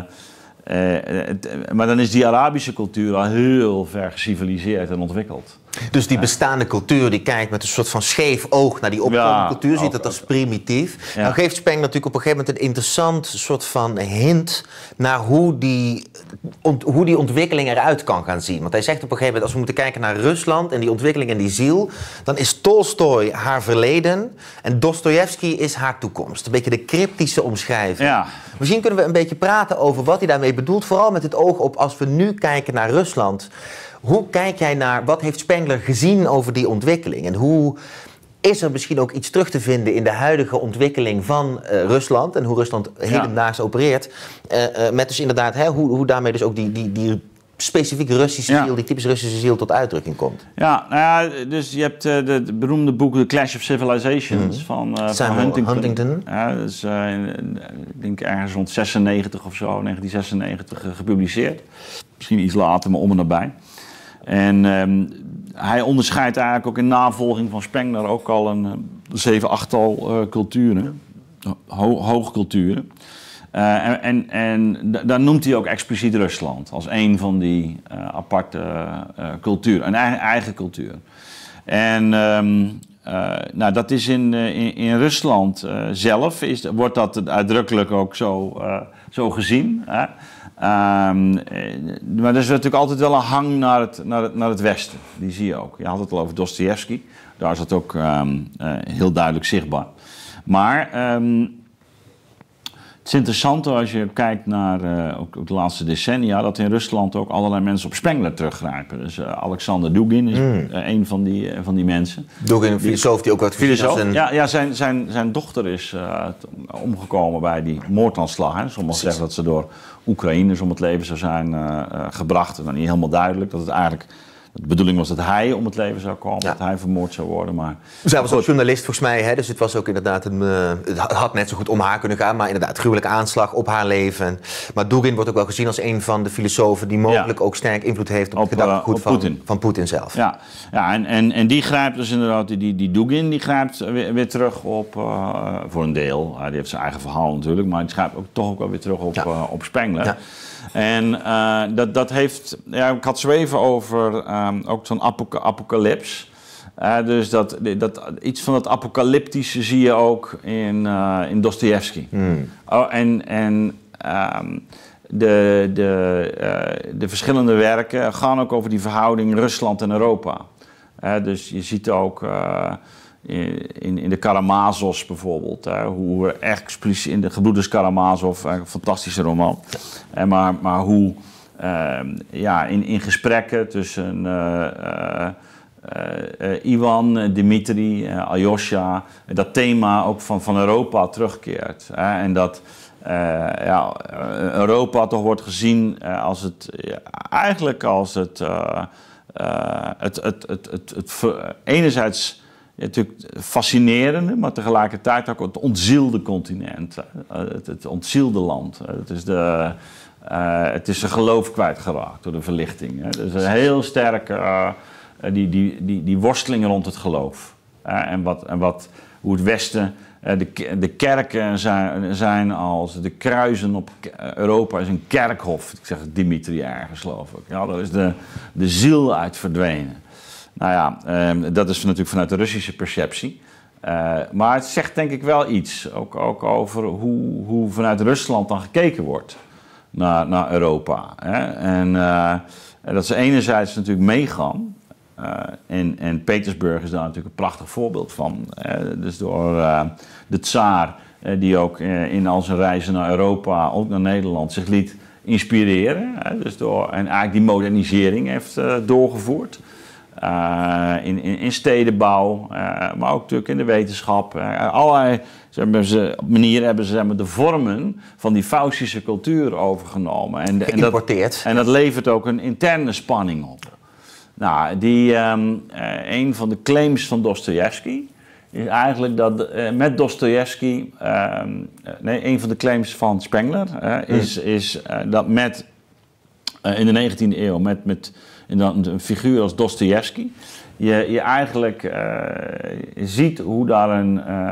maar dan is die Arabische cultuur al heel ver geciviliseerd en ontwikkeld. Dus die bestaande cultuur die kijkt met een soort van scheef oog naar die opkomende cultuur, ziet dat als primitief. Nou geeft Spengler natuurlijk op een gegeven moment een interessant soort van hint naar hoe die ontwikkeling eruit kan gaan zien. Want hij zegt op een gegeven moment, als we moeten kijken naar Rusland en die ontwikkeling en die ziel, dan is Tolstoj haar verleden en Dostojevski is haar toekomst. Een beetje de cryptische omschrijving. Ja. Misschien kunnen we een beetje praten over wat hij daarmee bedoelt, vooral met het oog op als we nu kijken naar Rusland. Hoe kijk jij naar, wat heeft Spengler gezien over die ontwikkeling? En hoe is er misschien ook iets terug te vinden in de huidige ontwikkeling van Rusland en hoe Rusland hedendaags opereert? Met dus inderdaad, hoe daarmee dus ook die specifieke Russische ziel, die typische Russische ziel tot uitdrukking komt. Ja, dus je hebt het beroemde boek The Clash of Civilizations van Huntington. Ja, dat is, ik denk ergens rond 96 of zo, 1996 gepubliceerd. Misschien iets later, maar om en nabij. En hij onderscheidt eigenlijk ook in navolging van Spengler ook al een 7-8-tal culturen, hoogculturen. En daar noemt hij ook expliciet Rusland als een van die aparte culturen, een eigen cultuur. En nou, dat is in Rusland zelf, wordt dat uitdrukkelijk ook zo gezien. Hè? Maar er is natuurlijk altijd wel een hang naar het Westen. Die zie je ook. Je had het al over Dostojevski. Daar is dat ook heel duidelijk zichtbaar. Maar het is interessant als je kijkt naar ook de laatste decennia, dat in Rusland ook allerlei mensen op Spengler teruggrijpen. Dus Alexander Dugin is een van die mensen. Dugin, een filosoof die ook wat filosoof. Ja, zijn dochter is omgekomen bij die moordaanslag. Sommigen zeggen dat ze door Oekraïners om het leven zou zijn gebracht. En dan niet helemaal duidelijk dat het eigenlijk de bedoeling was dat hij om het leven zou komen, dat hij vermoord zou worden. Maar zij was ook journalist volgens mij, hè? Dus het was ook inderdaad het had net zo goed om haar kunnen gaan, maar inderdaad gruwelijke aanslag op haar leven. Maar Dugin wordt ook wel gezien als een van de filosofen die mogelijk ook sterk invloed heeft op het gedachtegoed van Poetin zelf. Ja, en die grijpt dus inderdaad, die Dugin die grijpt weer terug op, voor een deel, die heeft zijn eigen verhaal natuurlijk, maar die grijpt ook toch ook wel weer terug op Spengler. Ja. En dat heeft, ik had zo even over ook zo'n apocalyps. Dus dat iets van dat apocalyptische zie je ook in Dostojevski. De verschillende werken gaan ook over die verhouding Rusland en Europa. Dus je ziet ook in de Karamazovs bijvoorbeeld, hoe we echt expliciet in de Gebroeders Karamazov, een fantastische roman, maar hoe in gesprekken tussen Ivan, Dimitri, Aljosha, dat thema ook van Europa terugkeert. En dat Europa toch wordt gezien als het enerzijds natuurlijk fascinerende, maar tegelijkertijd ook het ontzielde continent, het ontzielde land. Het is zijn geloof kwijtgeraakt door de verlichting. Dus een heel sterk die worsteling rond het geloof. Hoe het Westen, de kerken zijn als de kruisen op Europa is een kerkhof. Ik zeg het Dimitri ergens, geloof ik. Ja, daar is de ziel uit verdwenen. Nou ja, dat is natuurlijk vanuit de Russische perceptie. Maar het zegt denk ik wel iets. Ook over hoe vanuit Rusland dan gekeken wordt naar Europa. Hè? En dat ze enerzijds natuurlijk meegaan. En Petersburg is daar natuurlijk een prachtig voorbeeld van. Dus door de tsaar, die ook in al zijn reizen naar Europa, ook naar Nederland, zich liet inspireren. Dus en eigenlijk die modernisering heeft doorgevoerd. In stedenbouw, maar ook natuurlijk in de wetenschap. Allerlei manieren hebben ze de vormen van die Faustische cultuur overgenomen. Geïmporteerd. En dat levert ook een interne spanning op. Nou, een van de claims van Dostojevski is eigenlijk dat met Dostojevski, een van de claims van Spengler is dat in de 19e eeuw met een figuur als Dostojevski, je eigenlijk ziet hoe daar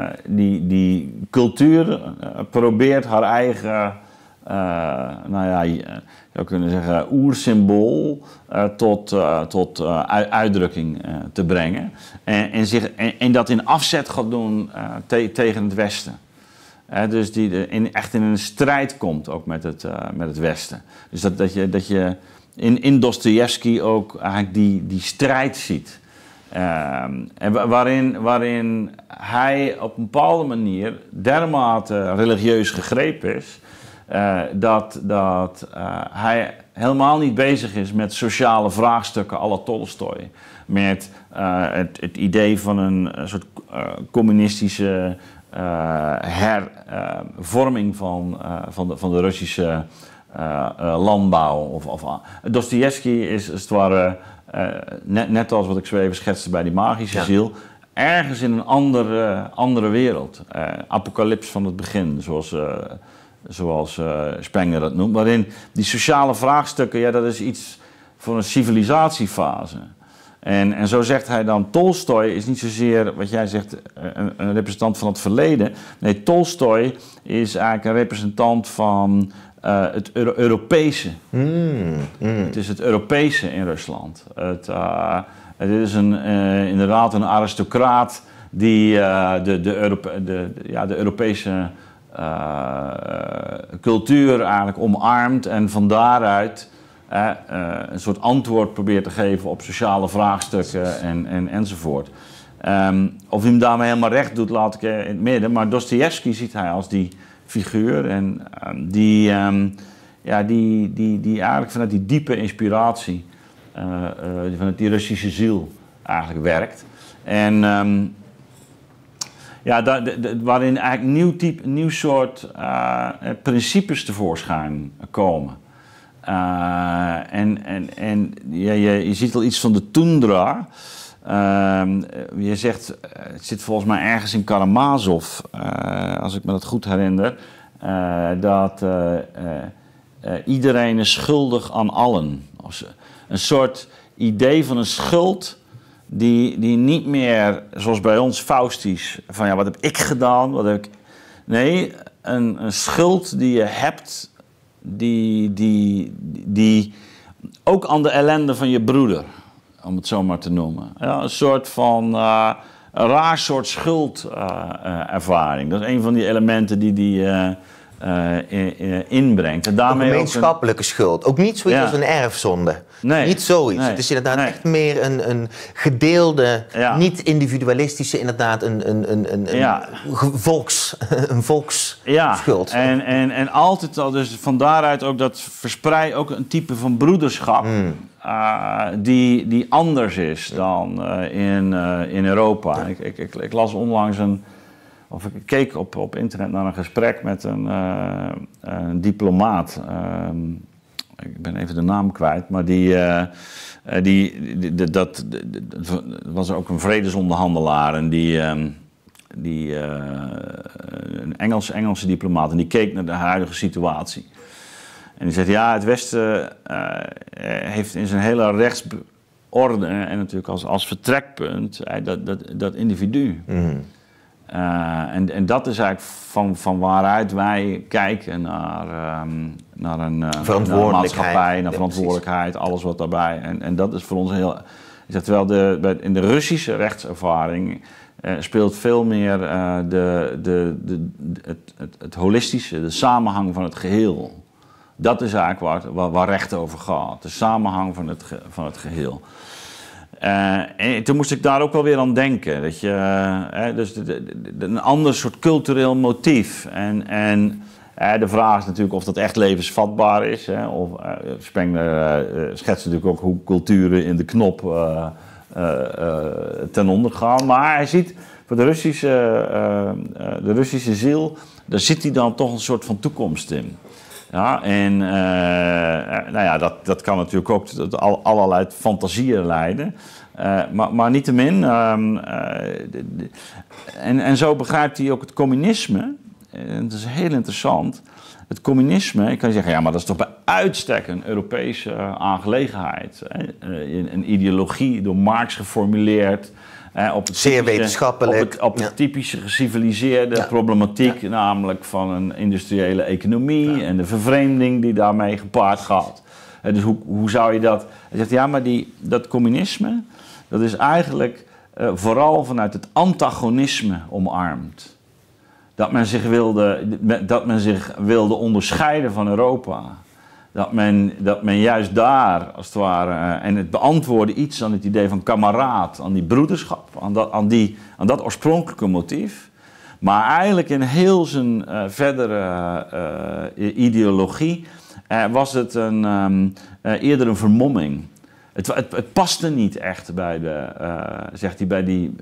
die cultuur probeert haar eigen, je zou kunnen zeggen, oersymbool tot uitdrukking te brengen. En dat in afzet gaat doen tegen het Westen. Dus die echt in een strijd komt ook met het Westen. Dus dat je in Dostojevski ook eigenlijk die strijd ziet. En waarin hij op een bepaalde manier dermate religieus gegrepen is, dat hij helemaal niet bezig is met sociale vraagstukken à la Tolstoj. Met het idee van een soort communistische hervorming van de Russische landbouw. Dostojevski is als het ware, net als wat ik zo even schetste bij die magische ziel, ergens in een andere wereld. Apocalyps van het begin, zoals Spengler dat noemt. Waarin die sociale vraagstukken, dat is iets voor een civilisatiefase. En zo zegt hij dan, Tolstoj is niet zozeer, wat jij zegt, een representant van het verleden. Nee, Tolstoj is eigenlijk een representant van het Europese. Het is het Europese in Rusland. Het is inderdaad een aristocraat die de Europese cultuur eigenlijk omarmt en van daaruit een soort antwoord probeert te geven op sociale vraagstukken enzovoort. Of hij hem daarmee helemaal recht doet, laat ik in het midden. Maar Dostojevski ziet hij als die figuur en die eigenlijk vanuit die diepe inspiratie, vanuit die Russische ziel eigenlijk werkt. En waarin eigenlijk nieuw soort principes tevoorschijn komen. Je ziet al iets van de tundra. Je zegt, het zit volgens mij ergens in Karamazov, als ik me dat goed herinner, dat iedereen is schuldig aan allen. Een soort idee van een schuld die niet meer, zoals bij ons Faustisch, van ja, wat heb ik gedaan? Nee, een schuld die je hebt, die ook aan de ellende van je broeder, om het zo maar te noemen. Ja, een soort van, een raar soort schuldervaring. Dat is een van die elementen die inbrengt. En daarmee een gemeenschappelijke schuld. Ook niet zoiets als een erfzonde. Nee. Niet zoiets. Nee. Het is inderdaad echt meer een gedeelde, niet individualistische, inderdaad een volksschuld. En altijd al, dus van daaruit ook dat verspreidt ook een type van broederschap die anders is dan in Europa. Ik las onlangs ik keek op internet naar een gesprek met een diplomaat. Ik ben even de naam kwijt, maar dat was ook een vredesonderhandelaar en een Engelse diplomaat en die keek naar de huidige situatie. En die zegt, ja, het Westen heeft in zijn hele rechtsorde en natuurlijk als vertrekpunt dat individu. En dat is eigenlijk van waaruit wij kijken naar een maatschappij, naar verantwoordelijkheid, alles wat daarbij. En dat is voor ons heel. Terwijl in de Russische rechtservaring speelt veel meer het holistische, de samenhang van het geheel. Dat is eigenlijk waar recht over gaat, de samenhang van het geheel. En toen moest ik daar ook wel weer aan denken. Dat dus een ander soort cultureel motief. En de vraag is natuurlijk of dat echt levensvatbaar is. Spengler schetst natuurlijk ook hoe culturen in de knop ten onder gaan. Maar hij ziet voor de Russische ziel, daar zit hij dan toch een soort van toekomst in. Ja, en dat kan natuurlijk ook tot allerlei fantasieën leiden. Maar niettemin, en zo begrijpt hij ook het communisme. En dat is heel interessant. Het communisme, ik kan zeggen, ja, maar dat is toch bij uitstek een Europese aangelegenheid. Een ideologie door Marx geformuleerd. Zeer wetenschappelijk. Op de typische geciviliseerde problematiek, namelijk van een industriële economie en de vervreemding die daarmee gepaard gaat. Dus hoe zou je dat... Hij zegt, ja, maar dat communisme, dat is eigenlijk vooral vanuit het antagonisme omarmd. Dat men zich wilde onderscheiden van Europa. Dat men juist daar, als het ware, en het beantwoordde iets aan het idee van kameraad, aan die broederschap, aan dat oorspronkelijke motief. Maar eigenlijk in heel zijn verdere ideologie was het eerder een vermomming. Het paste niet echt zegt hij,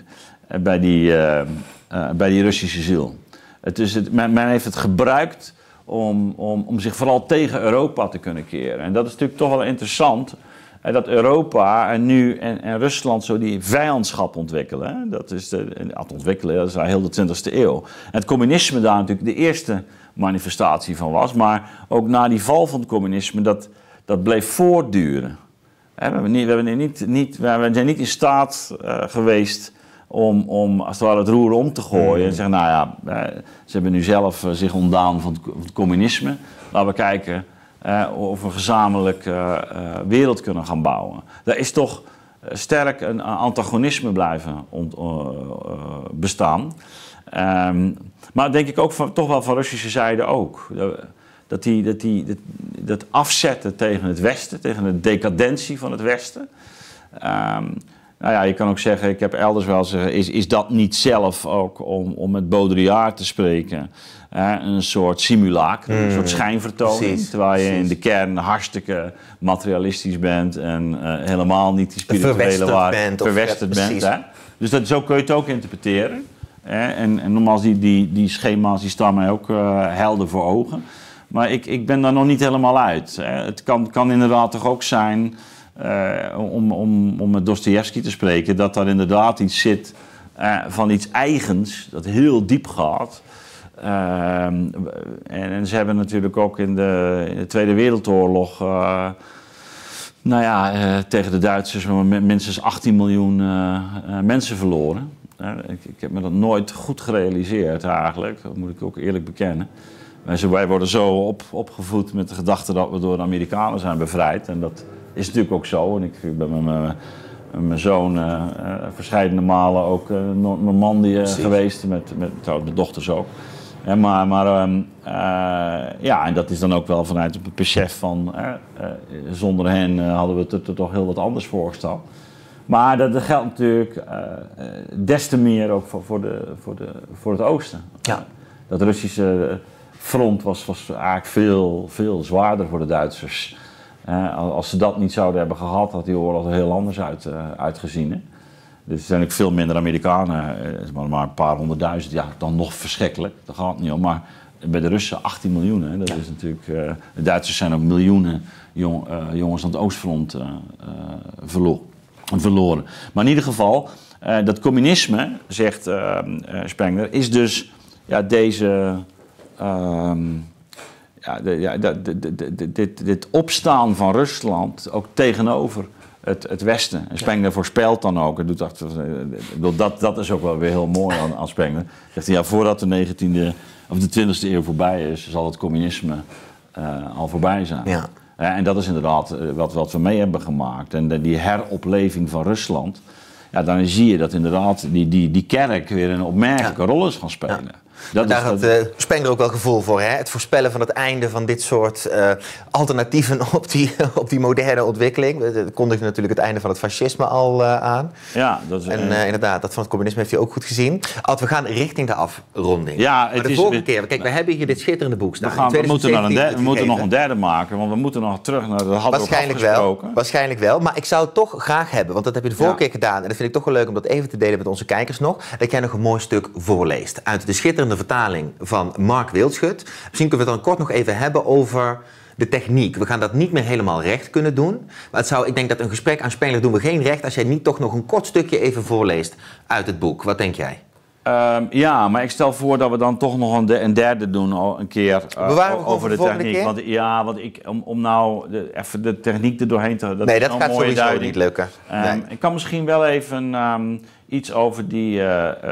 bij die Russische ziel. Men heeft het gebruikt om zich vooral tegen Europa te kunnen keren. En dat is natuurlijk toch wel interessant, dat Europa en Rusland zo die vijandschap ontwikkelen. Dat is dat is heel de 20e eeuw. En het communisme daar natuurlijk de eerste manifestatie van was, maar ook na die val van het communisme, dat bleef voortduren. We zijn niet in staat geweest om als het ware het roer om te gooien. En zeggen, nou ja, ze hebben nu zelf zich ontdaan van het communisme. Laten we kijken of we een gezamenlijk wereld kunnen gaan bouwen. Daar is toch sterk een antagonisme blijven bestaan. Maar denk ik ook toch wel van Russische zijde ook. Dat afzetten tegen het Westen, tegen de decadentie van het Westen. Nou ja, je kan ook zeggen, ik heb elders wel zeggen, is dat niet zelf ook, om met Baudrillard te spreken, een soort simulacrum, een soort schijnvertoning. Precies, terwijl je in de kern hartstikke materialistisch bent en helemaal niet die spirituele waarde verwesterd bent. Dus zo kun je het ook interpreteren. En nogmaals, die schema's die staan mij ook helder voor ogen. Maar ik ben daar nog niet helemaal uit. Het kan inderdaad toch ook zijn, om met Dostojevski te spreken, dat daar inderdaad iets zit van iets eigens, dat heel diep gaat. En ze hebben natuurlijk ook in de Tweede Wereldoorlog tegen de Duitsers minstens 18 miljoen mensen verloren. Ik heb me dat nooit goed gerealiseerd eigenlijk, dat moet ik ook eerlijk bekennen. Wij worden zo opgevoed met de gedachte dat we door de Amerikanen zijn bevrijd. En dat is natuurlijk ook zo. En ik ben met mijn zoon verscheidene malen ook Normandië geweest, met mijn dochters ook. En en dat is dan ook wel vanuit het besef van zonder hen hadden we het er toch heel wat anders voorgesteld. Maar dat geldt natuurlijk des te meer ook voor het oosten. Ja. Dat Russische front was eigenlijk veel zwaarder voor de Duitsers. Als ze dat niet zouden hebben gehad, had die oorlog er heel anders uitgezien. Hè? Dus er zijn ook veel minder Amerikanen, maar een paar 100.000, ja, dan nog verschrikkelijk. Dat gaat niet om. Maar bij de Russen 18 miljoen. Hè? Dat is natuurlijk, de Duitsers zijn ook miljoenen jongens aan het Oostfront verloren. Maar in ieder geval, dat communisme, zegt Spengler, is dus deze... dit opstaan van Rusland ook tegenover het Westen. En Spengler voorspelt dan ook, dat is ook wel weer heel mooi aan Spengler. Zegt hij, voordat de 19e of de 20e eeuw voorbij is, zal het communisme al voorbij zijn. Ja. En dat is inderdaad wat we mee hebben gemaakt. En die heropleving van Rusland, ja, dan zie je dat inderdaad die kerk weer een opmerkelijke rol is gaan spelen. Ja. Daar had Spengler ook wel gevoel voor, hè? Het voorspellen van het einde van dit soort alternatieven op die moderne ontwikkeling. Dat kondigde natuurlijk het einde van het fascisme al aan. Ja, dat is, inderdaad, dat van het communisme heeft hij ook goed gezien. Ad, we gaan richting de afronding. Ja, maar de vorige keer, kijk, we hebben hier dit schitterende boek staan. We moeten nog een derde maken, want we moeten nog terug naar de Waarschijnlijk wel, maar ik zou het toch graag hebben, want dat heb je de vorige keer gedaan. En dat vind ik toch wel leuk om dat even te delen met onze kijkers nog. Dat jij nog een mooi stuk voorleest uit de schitterende vertaling van Mark Wildschut. Misschien kunnen we het dan kort nog even hebben over de techniek. We gaan dat niet meer helemaal recht kunnen doen. Maar ik denk dat een gesprek aan Spengler doen we geen recht als jij niet toch nog een kort stukje even voorleest uit het boek. Wat denk jij? Ja, maar ik stel voor dat we dan toch nog een derde doen een keer over de techniek. Want om nou even de techniek er doorheen te... Dat gaat sowieso niet lukken. Ik kan misschien wel even iets over die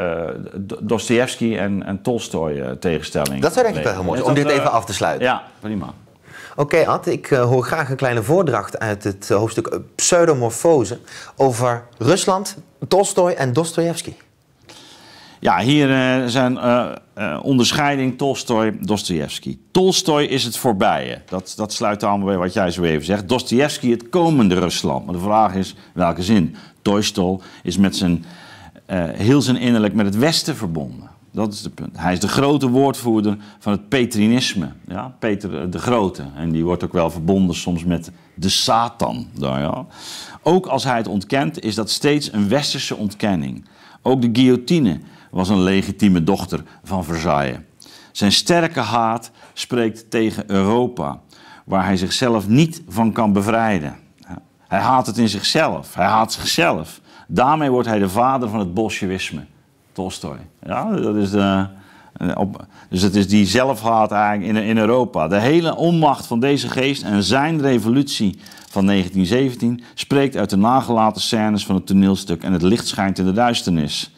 Dostojevski en Tolstoj tegenstelling. Dat zou denk ik wel heel mooi zijn, om dit even af te sluiten. Ja, prima. Oké, Ad, ik hoor graag een kleine voordracht uit het hoofdstuk Pseudomorfose over Rusland, Tolstoj en Dostojevski. Ja, hier zijn onderscheiding Tolstoj-Dostojevski. Tolstoj is het voorbije. Dat sluit aan bij wat jij zo even zegt. Dostojevski het komende Rusland. Maar de vraag is, welke zin? Tolstoj is met heel zijn innerlijk met het Westen verbonden. Dat is het punt. Hij is de grote woordvoerder van het Petrinisme. Ja? Peter de Grote. En die wordt ook wel verbonden soms met de Satan. Ja. Ook als hij het ontkent, is dat steeds een westerse ontkenning. Ook de guillotine was een legitieme dochter van Versailles. Zijn sterke haat spreekt tegen Europa, waar hij zichzelf niet van kan bevrijden. Hij haat het in zichzelf, hij haat zichzelf. Daarmee wordt hij de vader van het bolsjewisme. Tolstoj. Ja, dat is Dus het is die zelfhaat eigenlijk in Europa. De hele onmacht van deze geest en zijn revolutie van 1917 spreekt uit de nagelaten scènes van het toneelstuk en het licht schijnt in de duisternis.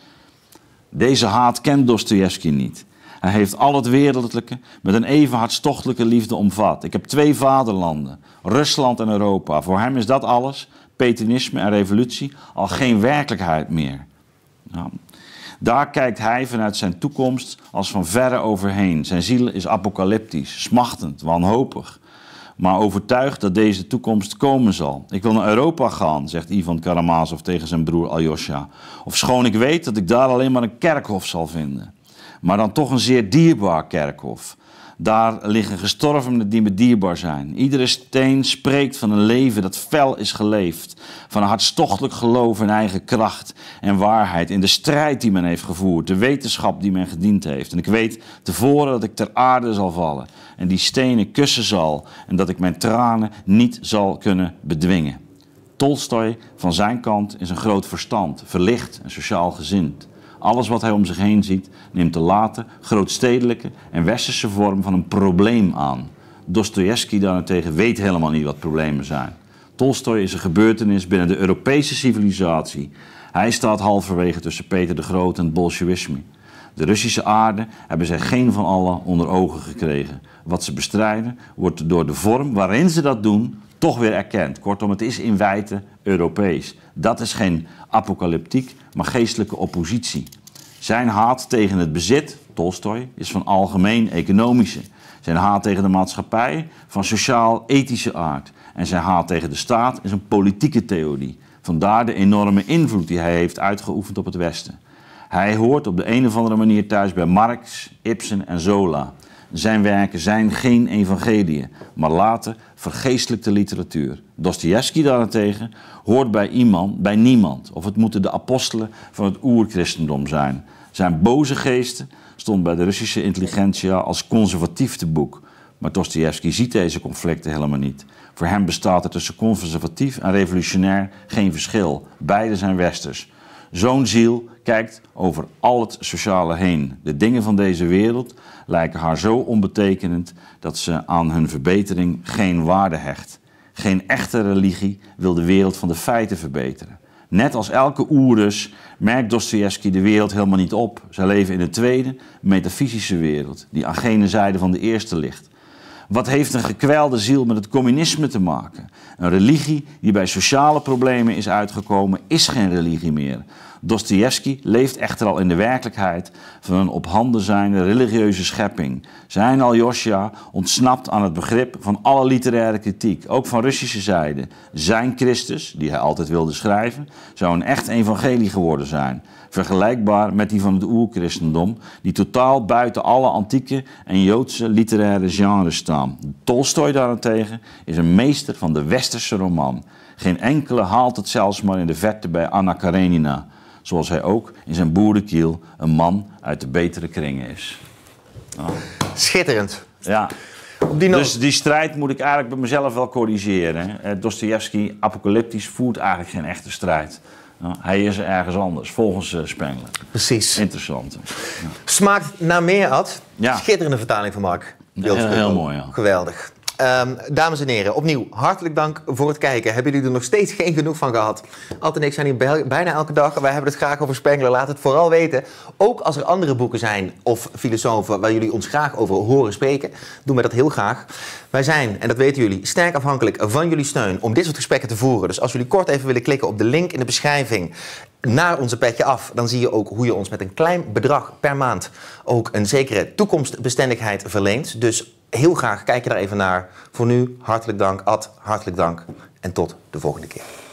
Deze haat kent Dostojevski niet. Hij heeft al het wereldlijke met een even hartstochtelijke liefde omvat. Ik heb 2 vaderlanden, Rusland en Europa. Voor hem is dat alles, Petinisme en revolutie, al geen werkelijkheid meer. Nou, daar kijkt hij vanuit zijn toekomst als van verre overheen. Zijn ziel is apocalyptisch, smachtend, wanhopig. Maar overtuigd dat deze toekomst komen zal. Ik wil naar Europa gaan, zegt Ivan Karamazov tegen zijn broer Aljosha. Ofschoon ik weet dat ik daar alleen maar een kerkhof zal vinden. Maar dan toch een zeer dierbaar kerkhof. Daar liggen gestorvenen die me dierbaar zijn. Iedere steen spreekt van een leven dat fel is geleefd. Van een hartstochtelijk geloof in eigen kracht en waarheid. In de strijd die men heeft gevoerd. De wetenschap die men gediend heeft. En ik weet tevoren dat ik ter aarde zal vallen. En die stenen kussen zal. En dat ik mijn tranen niet zal kunnen bedwingen. Tolstoj van zijn kant is een groot verstand. Verlicht en sociaal gezind. Alles wat hij om zich heen ziet, neemt de late, grootstedelijke en westerse vorm van een probleem aan. Dostojevski daarentegen weet helemaal niet wat problemen zijn. Tolstoj is een gebeurtenis binnen de Europese civilisatie. Hij staat halverwege tussen Peter de Grote en het bolsjewisme. De Russische aarde hebben zij geen van allen onder ogen gekregen. Wat ze bestrijden, wordt door de vorm waarin ze dat doen, toch weer erkend. Kortom, het is in feite Europees. Dat is geen apocalyptiek, maar geestelijke oppositie. Zijn haat tegen het bezit, Tolstoj, is van algemeen economische. Zijn haat tegen de maatschappij van sociaal-ethische aard. En zijn haat tegen de staat is een politieke theorie. Vandaar de enorme invloed die hij heeft uitgeoefend op het Westen. Hij hoort op de een of andere manier thuis bij Marx, Ibsen en Zola. Zijn werken zijn geen evangeliën, maar later vergeestelijkte literatuur. Dostojevski daarentegen hoort bij niemand. Of het moeten de apostelen van het oerchristendom zijn. Zijn boze geesten stond bij de Russische intelligentsia als conservatief te boek. Maar Dostojevski ziet deze conflicten helemaal niet. Voor hem bestaat er tussen conservatief en revolutionair geen verschil. Beide zijn westers. Zo'n ziel kijkt over al het sociale heen. De dingen van deze wereld lijken haar zo onbetekenend dat ze aan hun verbetering geen waarde hecht. Geen echte religie wil de wereld van de feiten verbeteren. Net als elke oerus merkt Dostojevski de wereld helemaal niet op. Zij leven in een tweede, metafysische wereld, die aan gene zijde van de eerste ligt. Wat heeft een gekwelde ziel met het communisme te maken? Een religie die bij sociale problemen is uitgekomen, is geen religie meer. Dostojevski leeft echter al in de werkelijkheid van een op handen zijnde religieuze schepping. Zijn Aljosha ontsnapt aan het begrip van alle literaire kritiek, ook van Russische zijde. Zijn Christus, die hij altijd wilde schrijven, zou een echt evangelie geworden zijn. Vergelijkbaar met die van het oerchristendom, die totaal buiten alle antieke en Joodse literaire genres staan. Tolstoj daarentegen is een meester van de westerse roman. Geen enkele haalt het zelfs maar in de verte bij Anna Karenina. Zoals hij ook in zijn boerenkiel een man uit de betere kringen is. Oh. Schitterend. Ja. Dus die strijd moet ik eigenlijk bij mezelf wel corrigeren. Dostojevski, apocalyptisch, voert eigenlijk geen echte strijd. Hij is ergens anders, volgens Spengler. Precies. Interessant. Ja. Smaakt naar meer, Ad. Ja. Schitterende vertaling van Mark. Heel mooi, ja. Geweldig. Dames en heren, opnieuw hartelijk dank voor het kijken. Hebben jullie er nog steeds geen genoeg van gehad? Ad en ik zijn hier bijna elke dag. Wij hebben het graag over Spengler. Laat het vooral weten. Ook als er andere boeken zijn of filosofen waar jullie ons graag over horen spreken, doen wij dat heel graag. Wij zijn, en dat weten jullie, sterk afhankelijk van jullie steun om dit soort gesprekken te voeren. Dus als jullie kort even willen klikken op de link in de beschrijving naar onze Petje Af, dan zie je ook hoe je ons met een klein bedrag per maand ook een zekere toekomstbestendigheid verleent. Dus heel graag kijk je daar even naar. Voor nu, hartelijk dank Ad, hartelijk dank en tot de volgende keer.